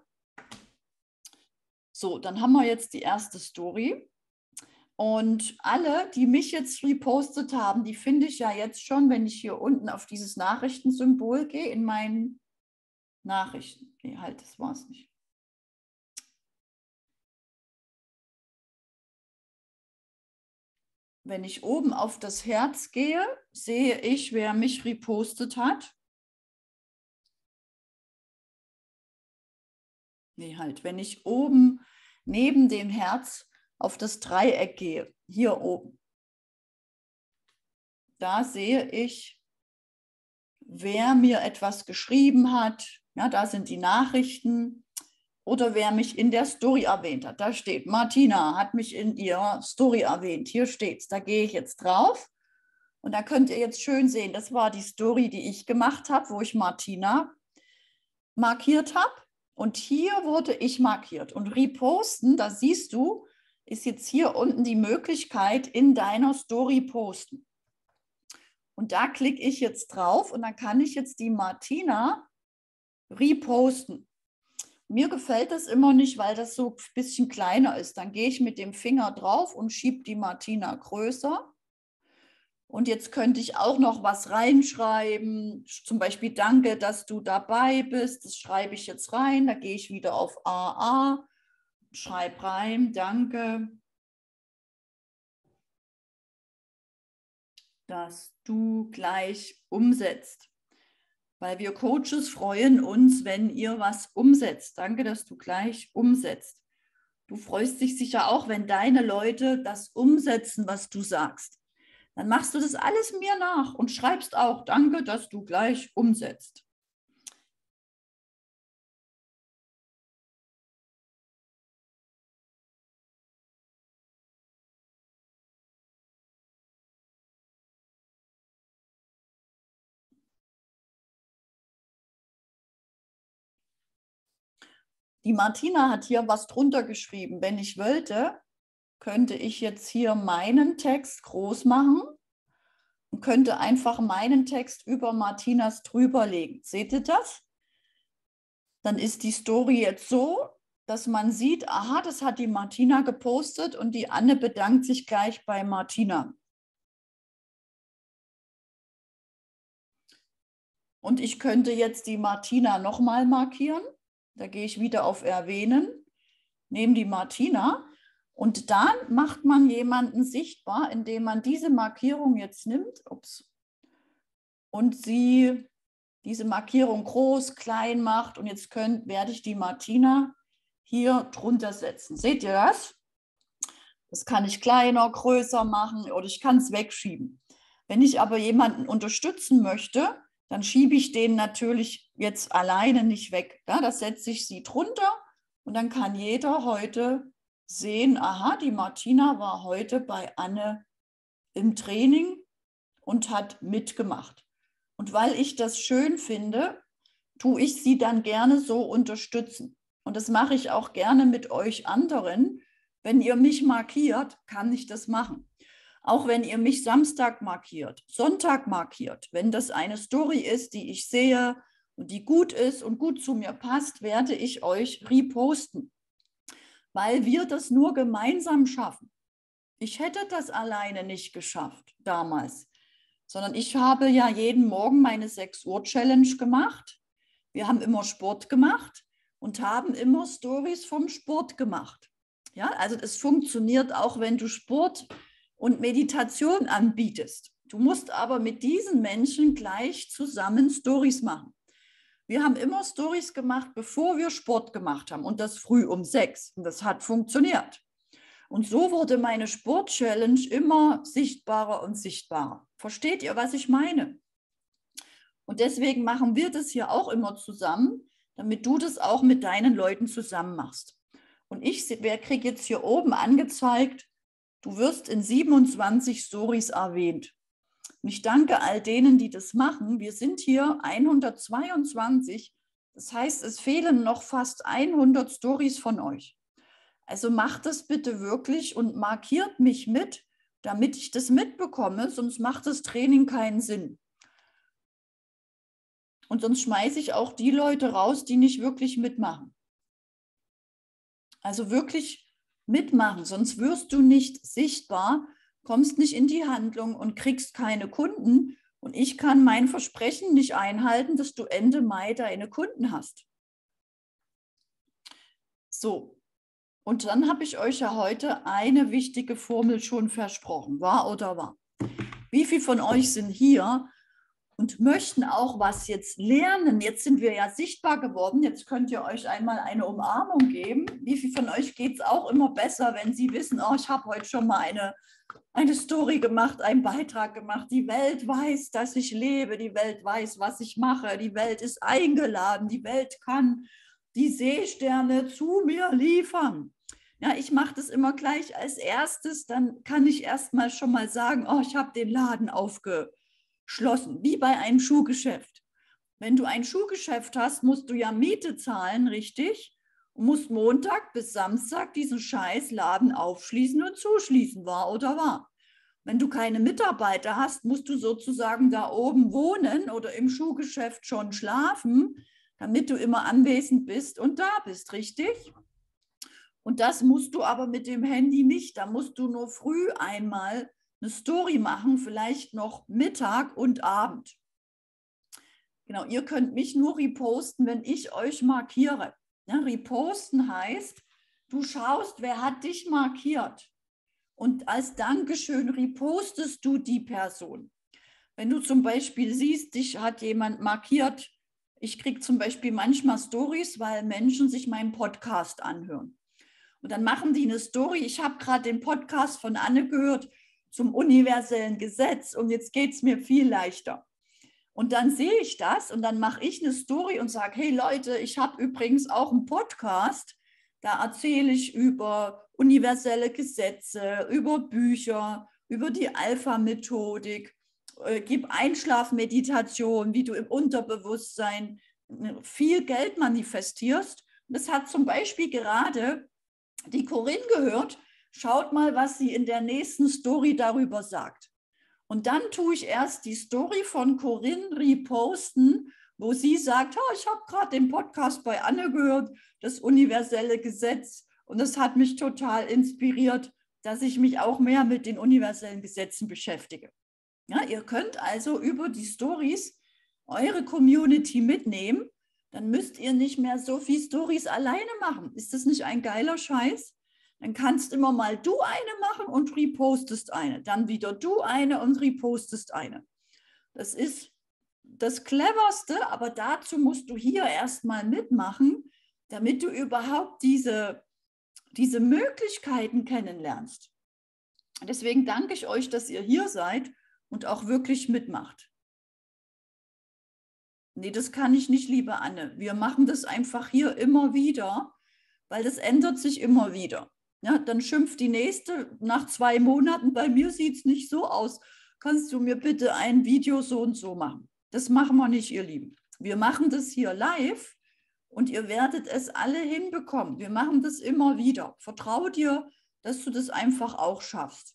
S1: So, dann haben wir jetzt die erste Story. Und alle, die mich jetzt repostet haben, die finde ich ja jetzt schon, wenn ich hier unten auf dieses Nachrichtensymbol gehe, in meinen Nachrichten. Nee, halt, das war es nicht. Wenn ich oben auf das Herz gehe, sehe ich, wer mich repostet hat. Nee, halt, wenn ich oben neben dem Herz auf das Dreieck gehe, hier oben, da sehe ich, wer mir etwas geschrieben hat. Ja, da sind die Nachrichten. Oder wer mich in der Story erwähnt hat. Da steht, Martina hat mich in ihrer Story erwähnt. Hier steht es. Da gehe ich jetzt drauf. Und da könnt ihr jetzt schön sehen, das war die Story, die ich gemacht habe, wo ich Martina markiert habe. Und hier wurde ich markiert. Und reposten, da siehst du, ist jetzt hier unten die Möglichkeit, in deiner Story posten. Und da klicke ich jetzt drauf und dann kann ich jetzt die Martina reposten. Mir gefällt das immer nicht, weil das so ein bisschen kleiner ist. Dann gehe ich mit dem Finger drauf und schiebe die Martina größer. Und jetzt könnte ich auch noch was reinschreiben. Zum Beispiel, danke, dass du dabei bist. Das schreibe ich jetzt rein. Da gehe ich wieder auf A A. Schreibe rein, danke, dass du gleich umsetzt. Weil wir Coaches freuen uns, wenn ihr was umsetzt. Danke, dass du gleich umsetzt. Du freust dich sicher auch, wenn deine Leute das umsetzen, was du sagst. Dann machst du das alles mir nach und schreibst auch, danke, dass du gleich umsetzt. Die Martina hat hier was drunter geschrieben. Wenn ich wollte, könnte ich jetzt hier meinen Text groß machen und könnte einfach meinen Text über Martinas drüber legen. Seht ihr das? Dann ist die Story jetzt so, dass man sieht, aha, das hat die Martina gepostet und die Anne bedankt sich gleich bei Martina. Und ich könnte jetzt die Martina nochmal markieren. Da gehe ich wieder auf Erwähnen, nehme die Martina und dann macht man jemanden sichtbar, indem man diese Markierung jetzt nimmt ups, und sie diese Markierung groß, klein macht. Und jetzt könnt, werde ich die Martina hier drunter setzen. Seht ihr das? Das kann ich kleiner, größer machen oder ich kann es wegschieben. Wenn ich aber jemanden unterstützen möchte, dann schiebe ich den natürlich jetzt alleine nicht weg. Ja, das setze ich sie drunter und dann kann jeder heute sehen, aha, die Martina war heute bei Anne im Training und hat mitgemacht. Und weil ich das schön finde, tue ich sie dann gerne so unterstützen. Und das mache ich auch gerne mit euch anderen. Wenn ihr mich markiert, kann ich das machen. Auch wenn ihr mich Samstag markiert, Sonntag markiert, wenn das eine Story ist, die ich sehe und die gut ist und gut zu mir passt, werde ich euch reposten, weil wir das nur gemeinsam schaffen. Ich hätte das alleine nicht geschafft damals, sondern ich habe ja jeden Morgen meine sechs Uhr Challenge gemacht. Wir haben immer Sport gemacht und haben immer Stories vom Sport gemacht. Ja, also es funktioniert auch, wenn du Sport und Meditation anbietest. Du musst aber mit diesen Menschen gleich zusammen Stories machen. Wir haben immer Stories gemacht, bevor wir Sport gemacht haben und das früh um sechs. Und das hat funktioniert. Und so wurde meine Sport-Challenge immer sichtbarer und sichtbarer. Versteht ihr, was ich meine? Und deswegen machen wir das hier auch immer zusammen, damit du das auch mit deinen Leuten zusammen machst. Und ich kriege jetzt hier oben angezeigt, du wirst in siebenundzwanzig Stories erwähnt. Und ich danke all denen, die das machen. Wir sind hier hundertzweiundzwanzig. Das heißt, es fehlen noch fast hundert Stories von euch. Also macht das bitte wirklich und markiert mich mit, damit ich das mitbekomme, sonst macht das Training keinen Sinn. Und sonst schmeiße ich auch die Leute raus, die nicht wirklich mitmachen. Also wirklich mitmachen, sonst wirst du nicht sichtbar, kommst nicht in die Handlung und kriegst keine Kunden. Und ich kann mein Versprechen nicht einhalten, dass du Ende Mai deine Kunden hast. So, und dann habe ich euch ja heute eine wichtige Formel schon versprochen. Wahr oder wahr? Wie viele von euch sind hier und möchten auch was jetzt lernen? Jetzt sind wir ja sichtbar geworden. Jetzt könnt ihr euch einmal eine Umarmung geben. Wie viele von euch geht es auch immer besser, wenn sie wissen, oh, ich habe heute schon mal eine, eine Story gemacht, einen Beitrag gemacht. Die Welt weiß, dass ich lebe. Die Welt weiß, was ich mache. Die Welt ist eingeladen. Die Welt kann die Seesterne zu mir liefern. Ja, ich mache das immer gleich als erstes. Dann kann ich erst mal schon mal sagen, oh, ich habe den Laden aufgehört. Schlossen, wie bei einem Schuhgeschäft. Wenn du ein Schuhgeschäft hast, musst du ja Miete zahlen, richtig? Und musst Montag bis Samstag diesen scheiß Laden aufschließen und zuschließen, wahr oder wahr? Wenn du keine Mitarbeiter hast, musst du sozusagen da oben wohnen oder im Schuhgeschäft schon schlafen, damit du immer anwesend bist und da bist, richtig? Und das musst du aber mit dem Handy nicht. Da musst du nur früh einmal eine Story machen, vielleicht noch Mittag und Abend. Genau, ihr könnt mich nur reposten, wenn ich euch markiere. Ja, reposten heißt, du schaust, wer hat dich markiert. Und als Dankeschön repostest du die Person. Wenn du zum Beispiel siehst, dich hat jemand markiert, ich kriege zum Beispiel manchmal Stories, weil Menschen sich meinen Podcast anhören. Und dann machen die eine Story, ich habe gerade den Podcast von Anne gehört, zum universellen Gesetz und jetzt geht es mir viel leichter. Und dann sehe ich das und dann mache ich eine Story und sage, hey Leute, ich habe übrigens auch einen Podcast, da erzähle ich über universelle Gesetze, über Bücher, über die Alpha-Methodik, äh, gib Einschlafmeditation, wie du im Unterbewusstsein viel Geld manifestierst. Das hat zum Beispiel gerade die Corinne gehört. Schaut mal, was sie in der nächsten Story darüber sagt. Und dann tue ich erst die Story von Corinne reposten, wo sie sagt, oh, ich habe gerade den Podcast bei Anne gehört, das universelle Gesetz. Und das hat mich total inspiriert, dass ich mich auch mehr mit den universellen Gesetzen beschäftige. Ja, ihr könnt also über die Stories eure Community mitnehmen. Dann müsst ihr nicht mehr so viele Stories alleine machen. Ist das nicht ein geiler Scheiß? Dann kannst immer mal du eine machen und repostest eine. Dann wieder du eine und repostest eine. Das ist das Cleverste, aber dazu musst du hier erstmal mitmachen, damit du überhaupt diese, diese Möglichkeiten kennenlernst. Deswegen danke ich euch, dass ihr hier seid und auch wirklich mitmacht. Nee, das kann ich nicht, liebe Anne. Wir machen das einfach hier immer wieder, weil das ändert sich immer wieder. Ja, dann schimpft die nächste nach zwei Monaten, bei mir sieht es nicht so aus. Kannst du mir bitte ein Video so und so machen? Das machen wir nicht, ihr Lieben. Wir machen das hier live und ihr werdet es alle hinbekommen. Wir machen das immer wieder. Vertrau dir, dass du das einfach auch schaffst.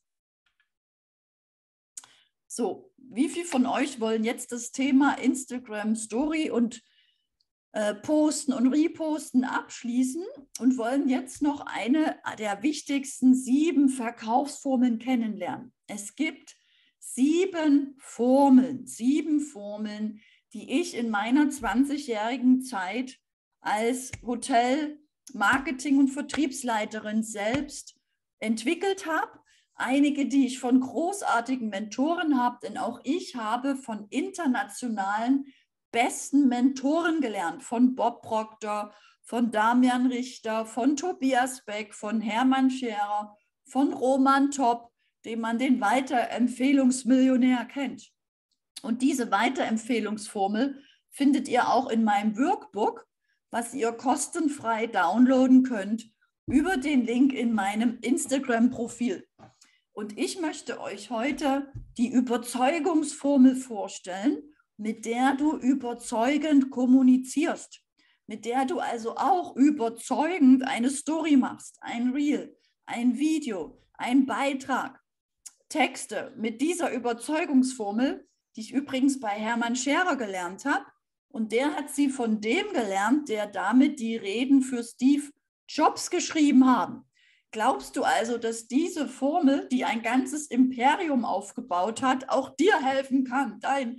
S1: So, wie viele von euch wollen jetzt das Thema Instagram Story und äh, Posten und Reposten abschließen und wollen jetzt noch eine der wichtigsten sieben Verkaufsformeln kennenlernen? Es gibt sieben Formeln, sieben Formeln, die ich in meiner zwanzigjährigen Zeit als Hotel-, Marketing- und Vertriebsleiterin selbst entwickelt habe. Einige, die ich von großartigen Mentoren habe, denn auch ich habe von internationalen besten Mentoren gelernt, von Bob Proctor, von Damian Richter, von Tobias Beck, von Hermann Scherer, von Roman Topp, dem man den Weiterempfehlungsmillionär kennt. Und diese Weiterempfehlungsformel findet ihr auch in meinem Workbook, was ihr kostenfrei downloaden könnt über den Link in meinem Instagram-Profil. Und ich möchte euch heute die Überzeugungsformel vorstellen, mit der du überzeugend kommunizierst, mit der du also auch überzeugend eine Story machst, ein Reel, ein Video, ein Beitrag, Texte mit dieser Überzeugungsformel, die ich übrigens bei Hermann Scherer gelernt habe. Und der hat sie von dem gelernt, der damit die Reden für Steve Jobs geschrieben haben. Glaubst du also, dass diese Formel, die ein ganzes Imperium aufgebaut hat, auch dir helfen kann, dein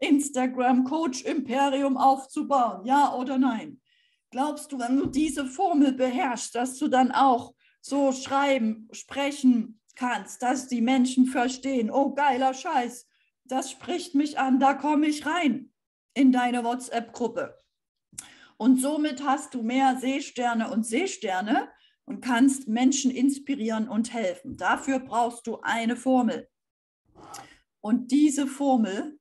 S1: Instagram-Coach-Imperium aufzubauen? Ja oder nein? Glaubst du, wenn du diese Formel beherrschst, dass du dann auch so schreiben, sprechen kannst, dass die Menschen verstehen, oh geiler Scheiß, das spricht mich an, da komme ich rein in deine WhatsApp-Gruppe. Und somit hast du mehr Seesterne und Seesterne und kannst Menschen inspirieren und helfen. Dafür brauchst du eine Formel. Und diese Formel,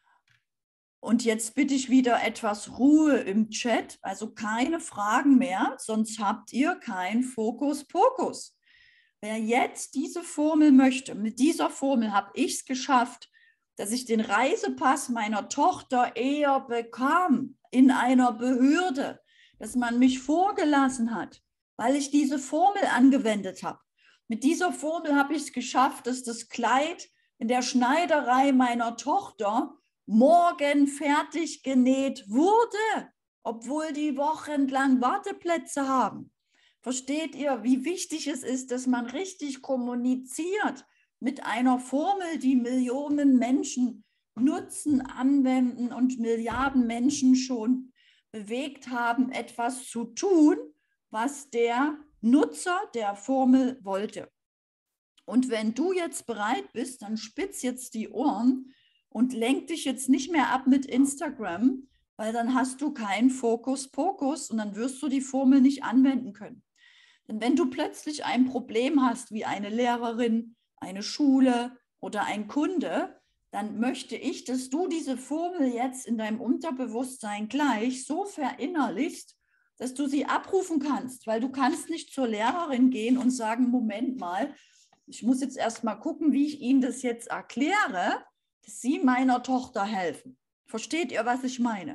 S1: und jetzt bitte ich wieder etwas Ruhe im Chat, also keine Fragen mehr, sonst habt ihr kein Fokus-Pokus. Wer jetzt diese Formel möchte, mit dieser Formel habe ich es geschafft, dass ich den Reisepass meiner Tochter eher bekam in einer Behörde, dass man mich vorgelassen hat, weil ich diese Formel angewendet habe. Mit dieser Formel habe ich es geschafft, dass das Kleid in der Schneiderei meiner Tochter morgen fertig genäht wurde, obwohl die wochenlang Warteplätze haben. Versteht ihr, wie wichtig es ist, dass man richtig kommuniziert mit einer Formel, die Millionen Menschen nutzen, anwenden und Milliarden Menschen schon bewegt haben, etwas zu tun, was der Nutzer der Formel wollte. Und wenn du jetzt bereit bist, dann spitz jetzt die Ohren und lenk dich jetzt nicht mehr ab mit Instagram, weil dann hast du keinen Fokus-Pokus und dann wirst du die Formel nicht anwenden können. Denn wenn du plötzlich ein Problem hast, wie eine Lehrerin, eine Schule oder ein Kunde, dann möchte ich, dass du diese Formel jetzt in deinem Unterbewusstsein gleich so verinnerlichst, dass du sie abrufen kannst, weil du kannst nicht zur Lehrerin gehen und sagen, Moment mal, ich muss jetzt erst mal gucken, wie ich Ihnen das jetzt erkläre, dass Sie meiner Tochter helfen. Versteht ihr, was ich meine?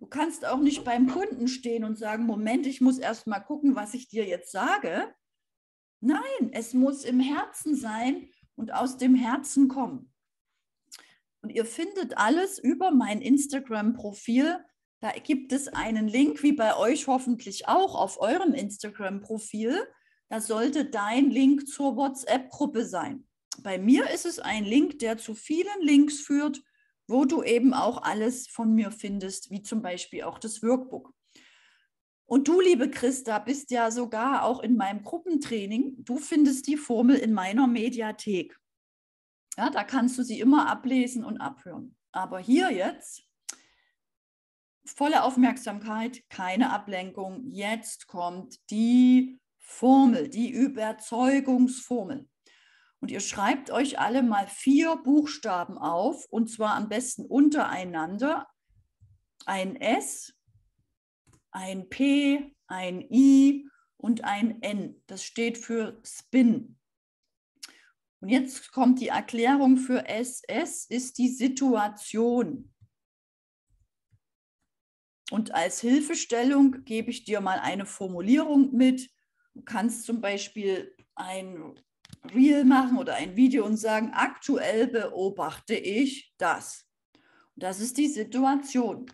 S1: Du kannst auch nicht beim Kunden stehen und sagen, Moment, ich muss erst mal gucken, was ich dir jetzt sage. Nein, es muss im Herzen sein und aus dem Herzen kommen. Und ihr findet alles über mein Instagram-Profil. Da gibt es einen Link, wie bei euch hoffentlich auch auf eurem Instagram-Profil. Da sollte dein Link zur WhatsApp-Gruppe sein. Bei mir ist es ein Link, der zu vielen Links führt, wo du eben auch alles von mir findest, wie zum Beispiel auch das Workbook. Und du, liebe Christa, bist ja sogar auch in meinem Gruppentraining. Du findest die Formel in meiner Mediathek. Ja, da kannst du sie immer ablesen und abhören. Aber hier jetzt volle Aufmerksamkeit, keine Ablenkung. Jetzt kommt die Formel, die Überzeugungsformel. Und ihr schreibt euch alle mal vier Buchstaben auf, und zwar am besten untereinander. Ein S, ein P, ein I und ein N. Das steht für Spin. Und jetzt kommt die Erklärung für S. S ist die Situation. Und als Hilfestellung gebe ich dir mal eine Formulierung mit. Du kannst zum Beispiel ein Reel machen oder ein Video und sagen, aktuell beobachte ich das. Und das ist die Situation.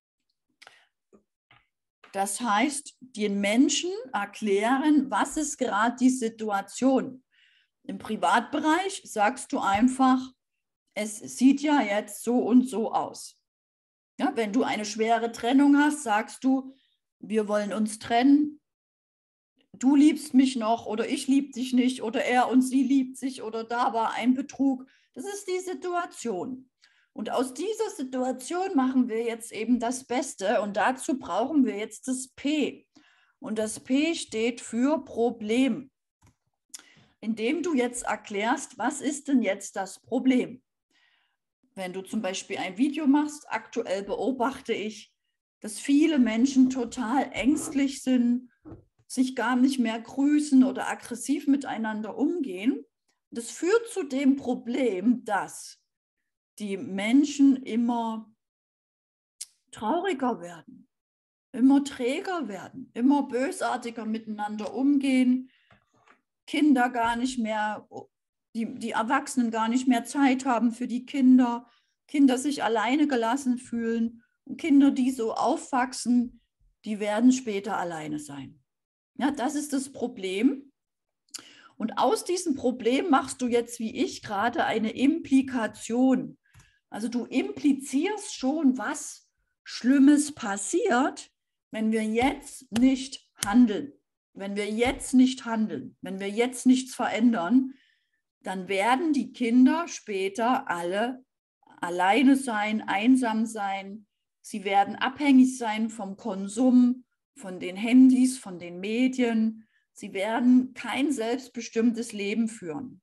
S1: Das heißt, den Menschen erklären, was ist gerade die Situation. Im Privatbereich sagst du einfach, es sieht ja jetzt so und so aus. Ja, wenn du eine schwere Trennung hast, sagst du, wir wollen uns trennen. Du liebst mich noch oder ich liebe dich nicht oder er und sie liebt sich oder da war ein Betrug. Das ist die Situation. Und aus dieser Situation machen wir jetzt eben das Beste und dazu brauchen wir jetzt das P. Und das P steht für Problem. Indem du jetzt erklärst, was ist denn jetzt das Problem? Wenn du zum Beispiel ein Video machst, aktuell beobachte ich, dass viele Menschen total ängstlich sind, sich gar nicht mehr grüßen oder aggressiv miteinander umgehen. Das führt zu dem Problem, dass die Menschen immer trauriger werden, immer träger werden, immer bösartiger miteinander umgehen, Kinder gar nicht mehr, die, die Erwachsenen gar nicht mehr Zeit haben für die Kinder, Kinder sich alleine gelassen fühlen und Kinder, die so aufwachsen, die werden später alleine sein. Ja, das ist das Problem. Und aus diesem Problem machst du jetzt, wie ich gerade, eine Implikation. Also du implizierst schon, was Schlimmes passiert, wenn wir jetzt nicht handeln. Wenn wir jetzt nicht handeln, wenn wir jetzt nichts verändern, dann werden die Kinder später alle alleine sein, einsam sein. Sie werden abhängig sein vom Konsum, von den Handys, von den Medien. Sie werden kein selbstbestimmtes Leben führen.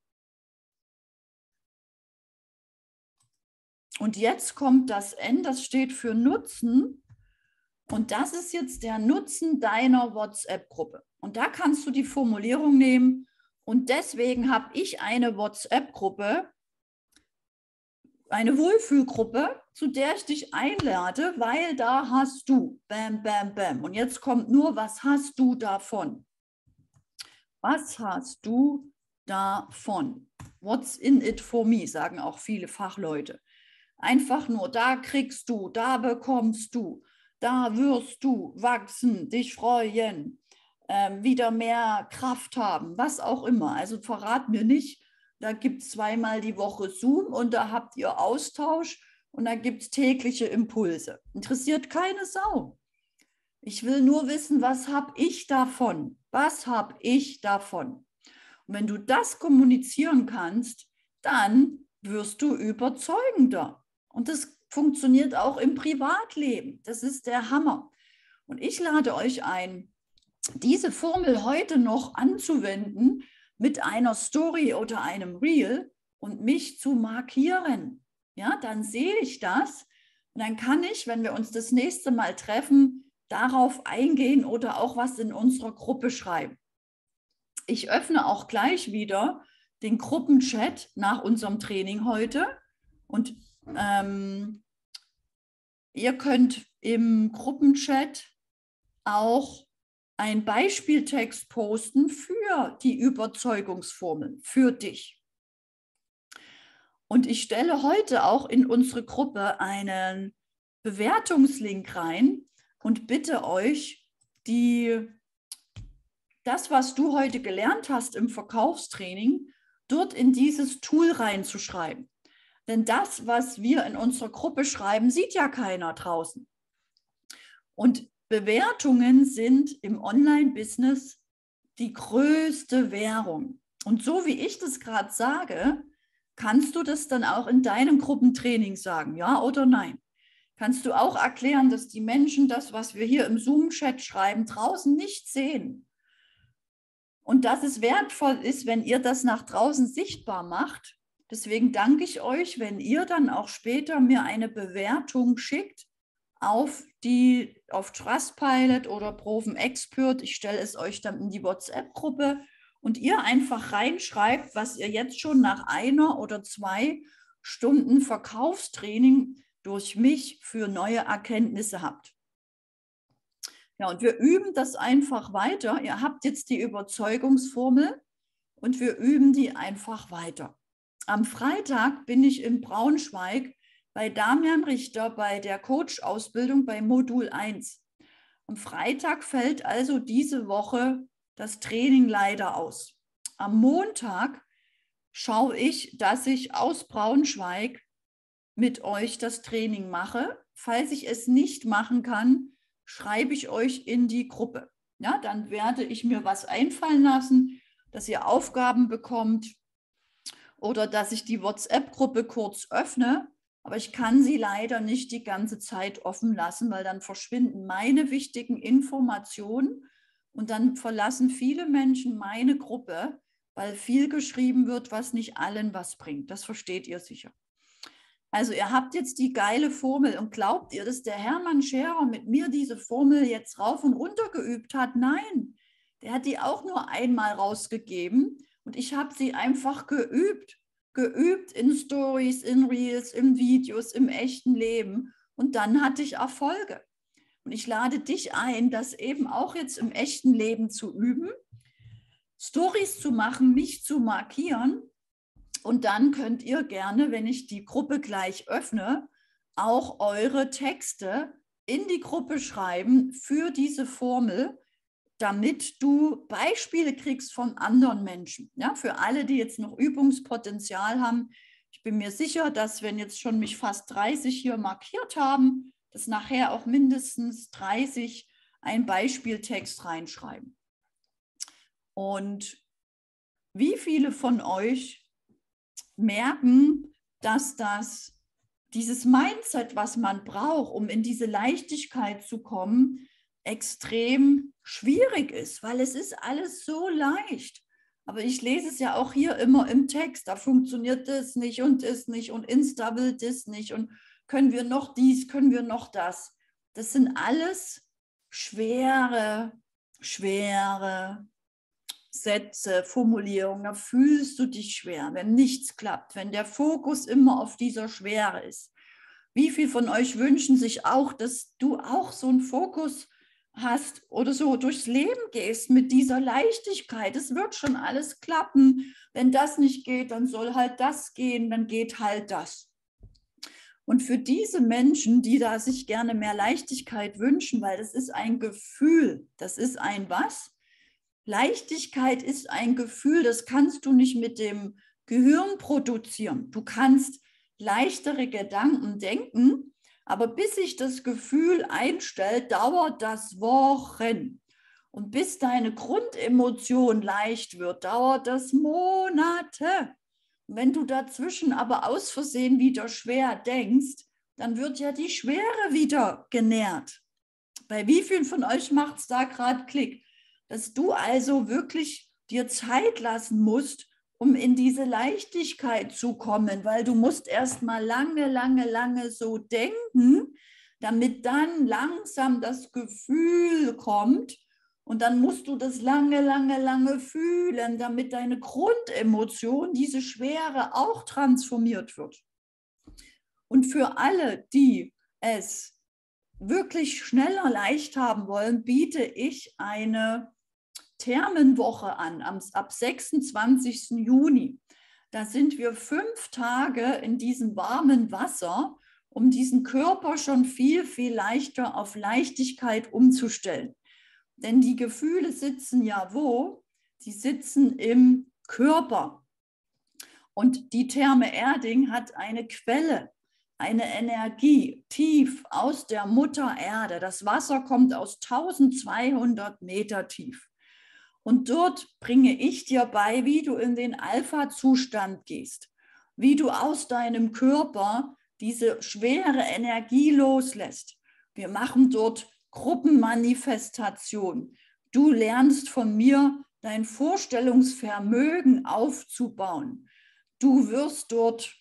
S1: Und jetzt kommt das N, das steht für Nutzen. Und das ist jetzt der Nutzen deiner WhatsApp-Gruppe. Und da kannst du die Formulierung nehmen. Und deswegen habe ich eine WhatsApp-Gruppe, eine Wohlfühlgruppe, zu der ich dich einlade, weil da hast du, bam, bam, bam. Und jetzt kommt nur, was hast du davon? Was hast du davon? What's in it for me, sagen auch viele Fachleute. Einfach nur, da kriegst du, da bekommst du, da wirst du wachsen, dich freuen, äh, wieder mehr Kraft haben, was auch immer. Also verrat mir nicht, da gibt es zweimal die Woche Zoom und da habt ihr Austausch und da gibt es tägliche Impulse. Interessiert keine Sau. Ich will nur wissen, was habe ich davon? Was habe ich davon? Und wenn du das kommunizieren kannst, dann wirst du überzeugender. Und das funktioniert auch im Privatleben. Das ist der Hammer. Und ich lade euch ein, diese Formel heute noch anzuwenden mit einer Story oder einem Reel und mich zu markieren. Ja, dann sehe ich das und dann kann ich, wenn wir uns das nächste Mal treffen, darauf eingehen oder auch was in unserer Gruppe schreiben. Ich öffne auch gleich wieder den Gruppenchat nach unserem Training heute und ähm, ihr könnt im Gruppenchat auch einen Beispieltext posten für die Überzeugungsformel, für dich. Und ich stelle heute auch in unsere Gruppe einen Bewertungslink rein und bitte euch, die, das, was du heute gelernt hast im Verkaufstraining, dort in dieses Tool reinzuschreiben. Denn das, was wir in unserer Gruppe schreiben, sieht ja keiner draußen. Und Bewertungen sind im Online-Business die größte Währung. Und so wie ich das gerade sage, kannst du das dann auch in deinem Gruppentraining sagen, ja oder nein? Kannst du auch erklären, dass die Menschen das, was wir hier im Zoom-Chat schreiben, draußen nicht sehen? Und dass es wertvoll ist, wenn ihr das nach draußen sichtbar macht. Deswegen danke ich euch, wenn ihr dann auch später mir eine Bewertung schickt auf, die, auf Trustpilot oder Proven Expert. Ich stelle es euch dann in die WhatsApp-Gruppe und ihr einfach reinschreibt, was ihr jetzt schon nach einer oder zwei Stunden Verkaufstraining durch mich für neue Erkenntnisse habt. Ja, und wir üben das einfach weiter. Ihr habt jetzt die Überzeugungsformel und wir üben die einfach weiter. Am Freitag bin ich in Braunschweig bei Damian Richter bei der Coach-Ausbildung bei Modul eins. Am Freitag fällt also diese Woche das Training leider aus. Am Montag schaue ich, dass ich aus Braunschweig mit euch das Training mache. Falls ich es nicht machen kann, schreibe ich euch in die Gruppe. Ja, dann werde ich mir was einfallen lassen, dass ihr Aufgaben bekommt oder dass ich die WhatsApp-Gruppe kurz öffne. Aber ich kann sie leider nicht die ganze Zeit offen lassen, weil dann verschwinden meine wichtigen Informationen und dann verlassen viele Menschen meine Gruppe, weil viel geschrieben wird, was nicht allen was bringt. Das versteht ihr sicher. Also ihr habt jetzt die geile Formel und glaubt ihr, dass der Hermann Scherer mit mir diese Formel jetzt rauf und runter geübt hat? Nein, der hat die auch nur einmal rausgegeben und ich habe sie einfach geübt. Geübt in Stories, in Reels, in Videos, im echten Leben und dann hatte ich Erfolge. Und ich lade dich ein, das eben auch jetzt im echten Leben zu üben, Stories zu machen, mich zu markieren. Und dann könnt ihr gerne, wenn ich die Gruppe gleich öffne, auch eure Texte in die Gruppe schreiben für diese Formel, damit du Beispiele kriegst von anderen Menschen. Ja, für alle, die jetzt noch Übungspotenzial haben. Ich bin mir sicher, dass wenn jetzt schon mich fast dreißig hier markiert haben, dass nachher auch mindestens dreißig einen Beispieltext reinschreiben. Und wie viele von euch merken, dass das dieses Mindset, was man braucht, um in diese Leichtigkeit zu kommen, extrem schwierig ist, weil es ist alles so leicht. Aber ich lese es ja auch hier immer im Text, da funktioniert das nicht und das nicht und Insta will das nicht und können wir noch dies, können wir noch das. Das sind alles schwere, schwere Sätze, Formulierungen, da fühlst du dich schwer, wenn nichts klappt, wenn der Fokus immer auf dieser Schwere ist. Wie viele von euch wünschen sich auch, dass du auch so einen Fokus hast oder so durchs Leben gehst mit dieser Leichtigkeit? Es wird schon alles klappen. Wenn das nicht geht, dann soll halt das gehen, dann geht halt das. Und für diese Menschen, die da sich gerne mehr Leichtigkeit wünschen, weil das ist ein Gefühl, das ist ein was? Leichtigkeit ist ein Gefühl, das kannst du nicht mit dem Gehirn produzieren. Du kannst leichtere Gedanken denken, aber bis sich das Gefühl einstellt, dauert das Wochen. Und bis deine Grundemotion leicht wird, dauert das Monate. Und wenn du dazwischen aber aus Versehen wieder schwer denkst, dann wird ja die Schwere wieder genährt. Bei wie vielen von euch macht es da gerade Klick? Dass du also wirklich dir Zeit lassen musst, um in diese Leichtigkeit zu kommen, weil du musst erst mal lange, lange, lange so denken, damit dann langsam das Gefühl kommt und dann musst du das lange, lange, lange fühlen, damit deine Grundemotion, diese Schwere auch transformiert wird. Und für alle, die es wirklich schneller leicht haben wollen, biete ich eine Thermenwoche an, am, ab sechsundzwanzigsten Juni. Da sind wir fünf Tage in diesem warmen Wasser, um diesen Körper schon viel, viel leichter auf Leichtigkeit umzustellen. Denn die Gefühle sitzen ja wo? Sie sitzen im Körper. Und die Therme Erding hat eine Quelle, eine Energie tief aus der Mutter Erde. Das Wasser kommt aus tausendzweihundert Meter tief. Und dort bringe ich dir bei, wie du in den Alpha-Zustand gehst, wie du aus deinem Körper diese schwere Energie loslässt. Wir machen dort Gruppenmanifestation. Du lernst von mir, dein Vorstellungsvermögen aufzubauen. Du wirst dort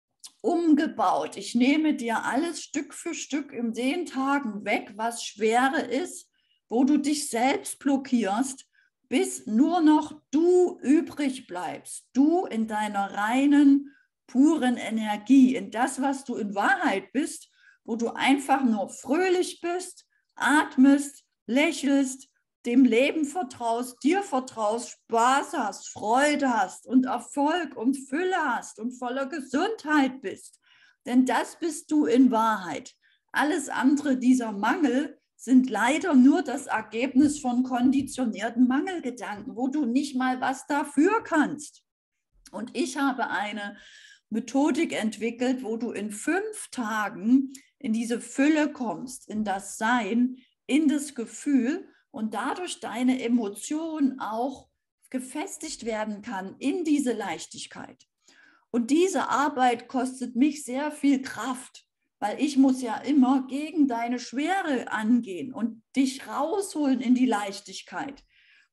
S1: umgebaut. Ich nehme dir alles Stück für Stück in den Tagen weg, was Schwere ist, wo du dich selbst blockierst, bis nur noch du übrig bleibst. Du in deiner reinen, puren Energie, in das, was du in Wahrheit bist, wo du einfach nur fröhlich bist, atmest, lächelst, dem Leben vertraust, dir vertraust, Spaß hast, Freude hast und Erfolg und Fülle hast und voller Gesundheit bist. Denn das bist du in Wahrheit. Alles andere, dieser Mangel, sind leider nur das Ergebnis von konditionierten Mangelgedanken, wo du nicht mal was dafür kannst. Und ich habe eine Methodik entwickelt, wo du in fünf Tagen in diese Fülle kommst, in das Sein, in das Gefühl und dadurch deine Emotion auch gefestigt werden kann in diese Leichtigkeit. Und diese Arbeit kostet mich sehr viel Kraft, weil ich muss ja immer gegen deine Schwere angehen und dich rausholen in die Leichtigkeit.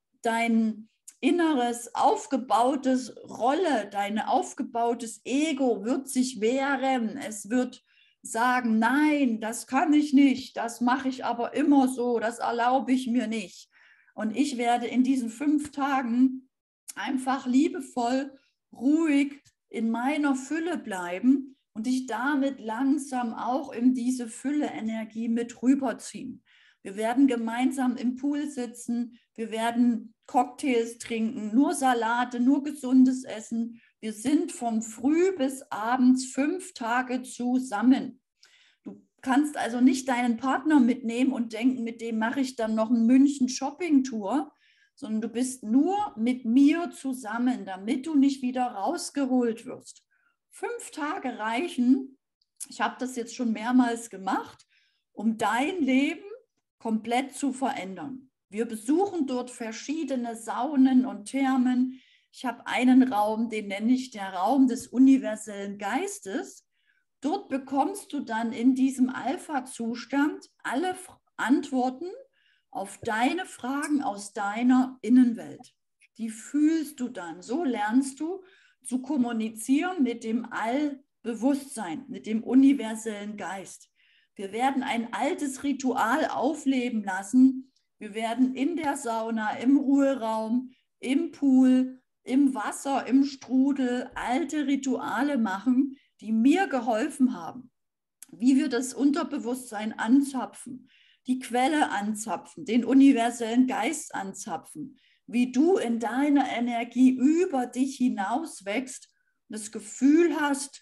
S1: Dein inneres, aufgebautes Rolle, dein aufgebautes Ego wird sich wehren. Es wird sagen, nein, das kann ich nicht, das mache ich aber immer so, das erlaube ich mir nicht. Und ich werde in diesen fünf Tagen einfach liebevoll, ruhig in meiner Fülle bleiben und dich damit langsam auch in diese Fülle-Energie mit rüberziehen. Wir werden gemeinsam im Pool sitzen, wir werden Cocktails trinken, nur Salate, nur gesundes Essen. Wir sind von früh bis abends fünf Tage zusammen. Du kannst also nicht deinen Partner mitnehmen und denken, mit dem mache ich dann noch eine München-Shopping-Tour, sondern du bist nur mit mir zusammen, damit du nicht wieder rausgeholt wirst. Fünf Tage reichen, ich habe das jetzt schon mehrmals gemacht, um dein Leben komplett zu verändern. Wir besuchen dort verschiedene Saunen und Thermen. Ich habe einen Raum, den nenne ich der Raum des universellen Geistes. Dort bekommst du dann in diesem Alpha-Zustand alle Antworten auf deine Fragen aus deiner Innenwelt. Die fühlst du dann. So lernst du zu kommunizieren mit dem Allbewusstsein, mit dem universellen Geist. Wir werden ein altes Ritual aufleben lassen. Wir werden in der Sauna, im Ruheraum, im Pool, im Wasser, im Strudel alte Rituale machen, die mir geholfen haben, wie wir das Unterbewusstsein anzapfen, die Quelle anzapfen, den universellen Geist anzapfen, wie du in deiner Energie über dich hinaus wächst, das Gefühl hast,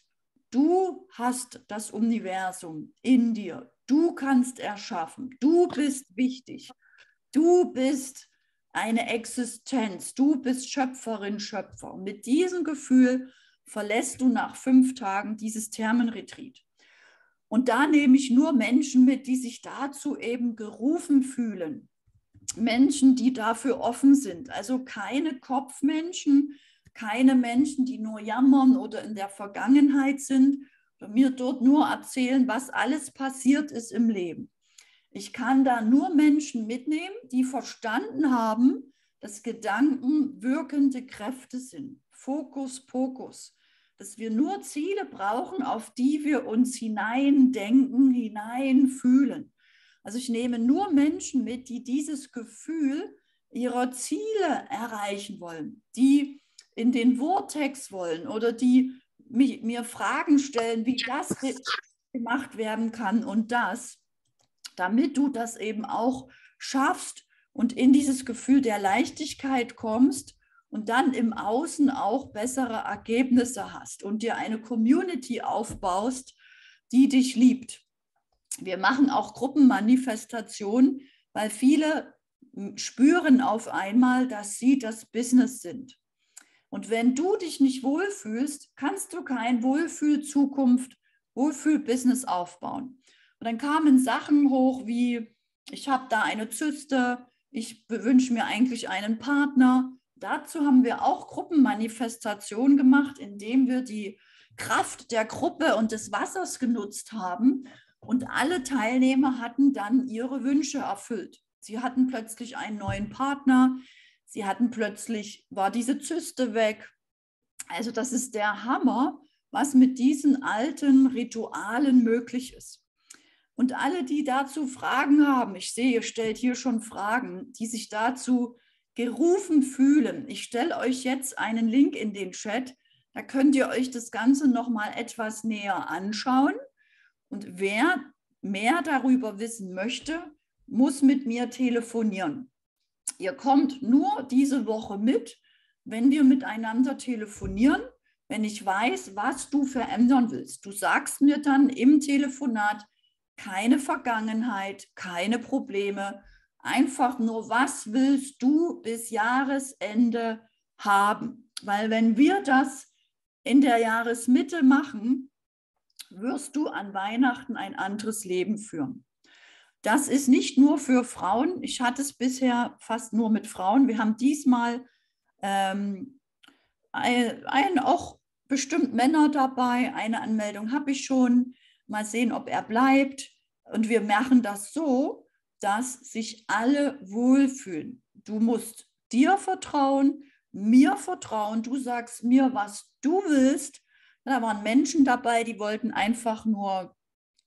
S1: du hast das Universum in dir, du kannst erschaffen, du bist wichtig, du bist eine Existenz, du bist Schöpferin, Schöpfer. Und mit diesem Gefühl verlässt du nach fünf Tagen dieses Thermenretreat. Und da nehme ich nur Menschen mit, die sich dazu eben gerufen fühlen. Menschen, die dafür offen sind. Also keine Kopfmenschen, keine Menschen, die nur jammern oder in der Vergangenheit sind oder mir dort nur erzählen, was alles passiert ist im Leben. Ich kann da nur Menschen mitnehmen, die verstanden haben, dass Gedanken wirkende Kräfte sind. Fokus, Pokus. Dass wir nur Ziele brauchen, auf die wir uns hineindenken, hineinfühlen. Also ich nehme nur Menschen mit, die dieses Gefühl ihrer Ziele erreichen wollen, die in den Vortex wollen oder die mich, mir Fragen stellen, wie das gemacht werden kann und das. damit du das eben auch schaffst und in dieses Gefühl der Leichtigkeit kommst und dann im Außen auch bessere Ergebnisse hast und dir eine Community aufbaust, die dich liebt. Wir machen auch Gruppenmanifestationen, weil viele spüren auf einmal, dass sie das Business sind. Und wenn du dich nicht wohlfühlst, kannst du kein Wohlfühl-Zukunft, Wohlfühl-Business aufbauen. Und dann kamen Sachen hoch wie, ich habe da eine Zyste, ich wünsche mir eigentlich einen Partner. Dazu haben wir auch Gruppenmanifestationen gemacht, indem wir die Kraft der Gruppe und des Wassers genutzt haben. Und alle Teilnehmer hatten dann ihre Wünsche erfüllt. Sie hatten plötzlich einen neuen Partner. Sie hatten plötzlich, war diese Zyste weg. Also das ist der Hammer, was mit diesen alten Ritualen möglich ist. Und alle, die dazu Fragen haben, ich sehe, ihr stellt hier schon Fragen, die sich dazu gerufen fühlen. Ich stelle euch jetzt einen Link in den Chat, da könnt ihr euch das Ganze nochmal etwas näher anschauen. Und wer mehr darüber wissen möchte, muss mit mir telefonieren. Ihr kommt nur diese Woche mit, wenn wir miteinander telefonieren, wenn ich weiß, was du verändern willst. Du sagst mir dann im Telefonat, keine Vergangenheit, keine Probleme, einfach nur, was willst du bis Jahresende haben? Weil wenn wir das in der Jahresmitte machen, wirst du an Weihnachten ein anderes Leben führen. Das ist nicht nur für Frauen. Ich hatte es bisher fast nur mit Frauen. Wir haben diesmal ähm, ein, ein, auch bestimmt Männer dabei. Eine Anmeldung habe ich schon. Mal sehen, ob er bleibt. Und wir machen das so, dass sich alle wohlfühlen. Du musst dir vertrauen, mir vertrauen. Du sagst mir, was du willst. Da waren Menschen dabei, die wollten einfach nur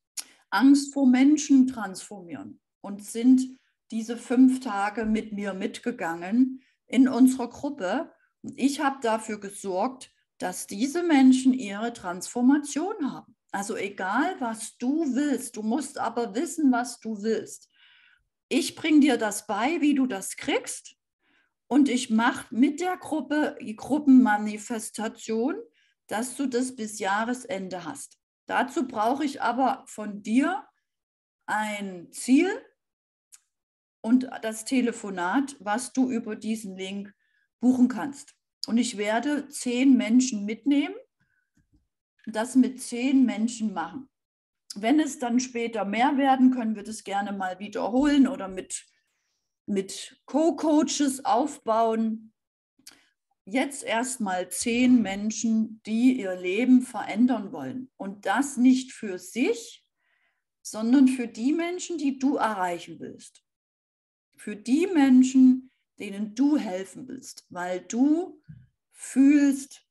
S1: Angst vor Menschen transformieren und sind diese fünf Tage mit mir mitgegangen in unserer Gruppe. Und ich habe dafür gesorgt, dass diese Menschen ihre Transformation haben. Also egal, was du willst, du musst aber wissen, was du willst. Ich bringe dir das bei, wie du das kriegst, und ich mache mit der Gruppe die Gruppenmanifestation, dass du das bis Jahresende hast. Dazu brauche ich aber von dir ein Ziel und das Telefonat, was du über diesen Link buchen kannst. Und ich werde zehn Menschen mitnehmen, das mit zehn Menschen machen. Wenn es dann später mehr werden, können wir das gerne mal wiederholen oder mit, mit Co-Coaches aufbauen. Jetzt erstmal zehn Menschen, die ihr Leben verändern wollen. Und das nicht für sich, sondern für die Menschen, die du erreichen willst. Für die Menschen, denen du helfen willst, weil du fühlst,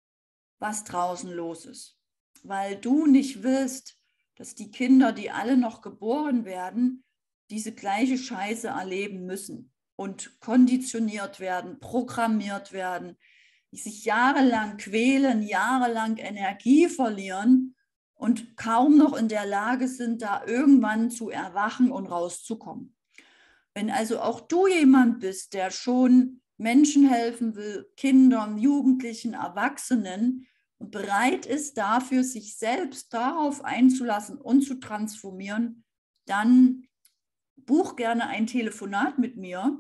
S1: was draußen los ist. Weil du nicht willst, dass die Kinder, die alle noch geboren werden, diese gleiche Scheiße erleben müssen und konditioniert werden, programmiert werden, die sich jahrelang quälen, jahrelang Energie verlieren und kaum noch in der Lage sind, da irgendwann zu erwachen und rauszukommen. Wenn also auch du jemand bist, der schon Menschen helfen will, Kindern, Jugendlichen, Erwachsenen, und bereit ist dafür, sich selbst darauf einzulassen und zu transformieren, dann buch gerne ein Telefonat mit mir,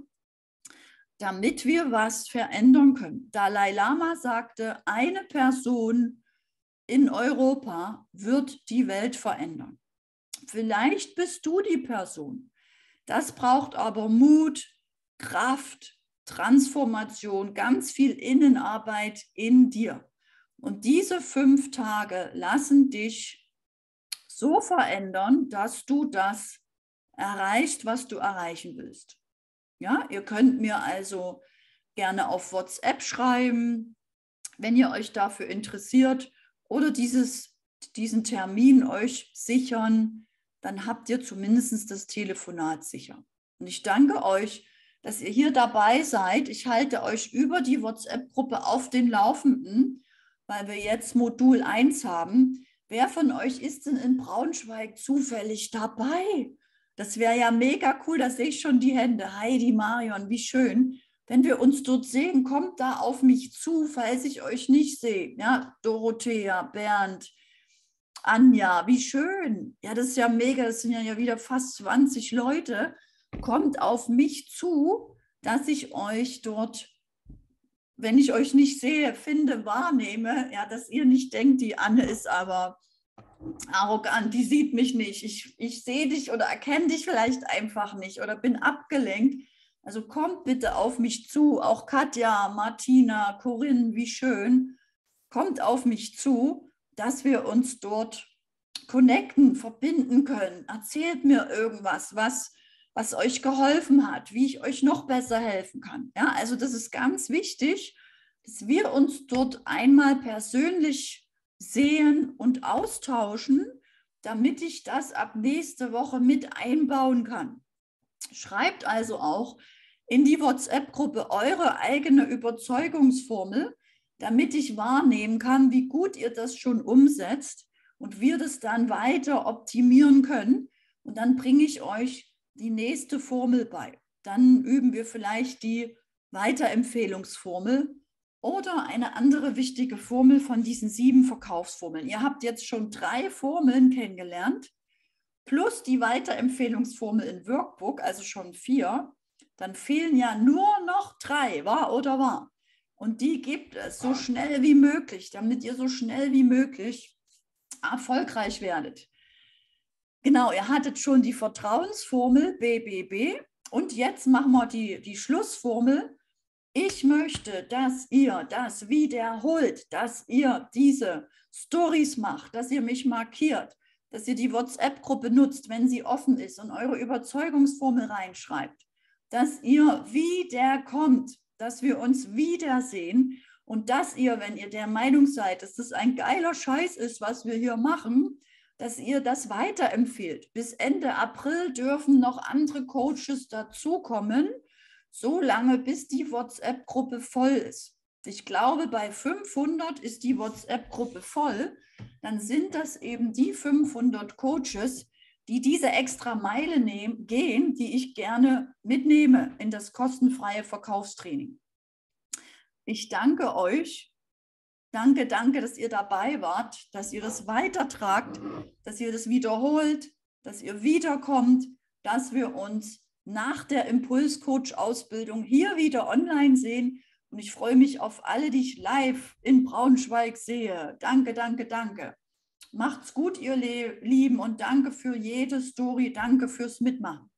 S1: damit wir was verändern können. Dalai Lama sagte, eine Person in Europa wird die Welt verändern. Vielleicht bist du die Person. Das braucht aber Mut, Kraft, Transformation, ganz viel Innenarbeit in dir. Und diese fünf Tage lassen dich so verändern, dass du das erreichst, was du erreichen willst. Ja, ihr könnt mir also gerne auf WhatsApp schreiben, wenn ihr euch dafür interessiert, oder dieses, diesen Termin euch sichern, dann habt ihr zumindest das Telefonat sicher. Und ich danke euch, dass ihr hier dabei seid. Ich halte euch über die WhatsApp-Gruppe auf den Laufenden, weil wir jetzt Modul eins haben. Wer von euch ist denn in Braunschweig zufällig dabei? Das wäre ja mega cool, da sehe ich schon die Hände. Heidi, Marion, wie schön. Wenn wir uns dort sehen, kommt da auf mich zu, falls ich euch nicht sehe. Ja, Dorothea, Bernd, Anja, wie schön. Ja, das ist ja mega, das sind ja wieder fast zwanzig Leute. Kommt auf mich zu, dass ich euch dort, wenn ich euch nicht sehe, finde, wahrnehme, ja, dass ihr nicht denkt, die Anne ist aber arrogant, die sieht mich nicht. Ich, ich sehe dich oder erkenne dich vielleicht einfach nicht oder bin abgelenkt. Also kommt bitte auf mich zu, auch Katja, Martina, Corinne, wie schön. Kommt auf mich zu, dass wir uns dort connecten, verbinden können. Erzählt mir irgendwas, was, was euch geholfen hat, wie ich euch noch besser helfen kann. Ja, also das ist ganz wichtig, dass wir uns dort einmal persönlich sehen und austauschen, damit ich das ab nächste Woche mit einbauen kann. Schreibt also auch in die WhatsApp-Gruppe eure eigene Überzeugungsformel, damit ich wahrnehmen kann, wie gut ihr das schon umsetzt und wir das dann weiter optimieren können. Und dann bringe ich euch die nächste Formel bei. Dann üben wir vielleicht die Weiterempfehlungsformel oder eine andere wichtige Formel von diesen sieben Verkaufsformeln. Ihr habt jetzt schon drei Formeln kennengelernt, plus die Weiterempfehlungsformel in Workbook, also schon vier. Dann fehlen ja nur noch drei, wahr oder wahr? Und die gibt es so schnell wie möglich, damit ihr so schnell wie möglich erfolgreich werdet. Genau, ihr hattet schon die Vertrauensformel B B B und jetzt machen wir die, die Schlussformel. Ich möchte, dass ihr das wiederholt, dass ihr diese Stories macht, dass ihr mich markiert, dass ihr die WhatsApp-Gruppe nutzt, wenn sie offen ist und eure Überzeugungsformel reinschreibt, dass ihr wiederkommt, dass wir uns wiedersehen und dass ihr, wenn ihr der Meinung seid, dass das ein geiler Scheiß ist, was wir hier machen, dass ihr das weiterempfehlt. Bis Ende April dürfen noch andere Coaches dazukommen, so lange bis die WhatsApp-Gruppe voll ist. Ich glaube, bei fünfhundert ist die WhatsApp-Gruppe voll. Dann sind das eben die fünfhundert Coaches, die diese extra Meile nehmen, gehen, die ich gerne mitnehme in das kostenfreie Verkaufstraining. Ich danke euch. Danke, danke, dass ihr dabei wart, dass ihr das weitertragt, dass ihr das wiederholt, dass ihr wiederkommt, dass wir uns nach der Impulscoach-Ausbildung hier wieder online sehen. Und ich freue mich auf alle, die ich live in Braunschweig sehe. Danke, danke, danke. Macht's gut, ihr Lieben, und danke für jede Story. Danke fürs Mitmachen.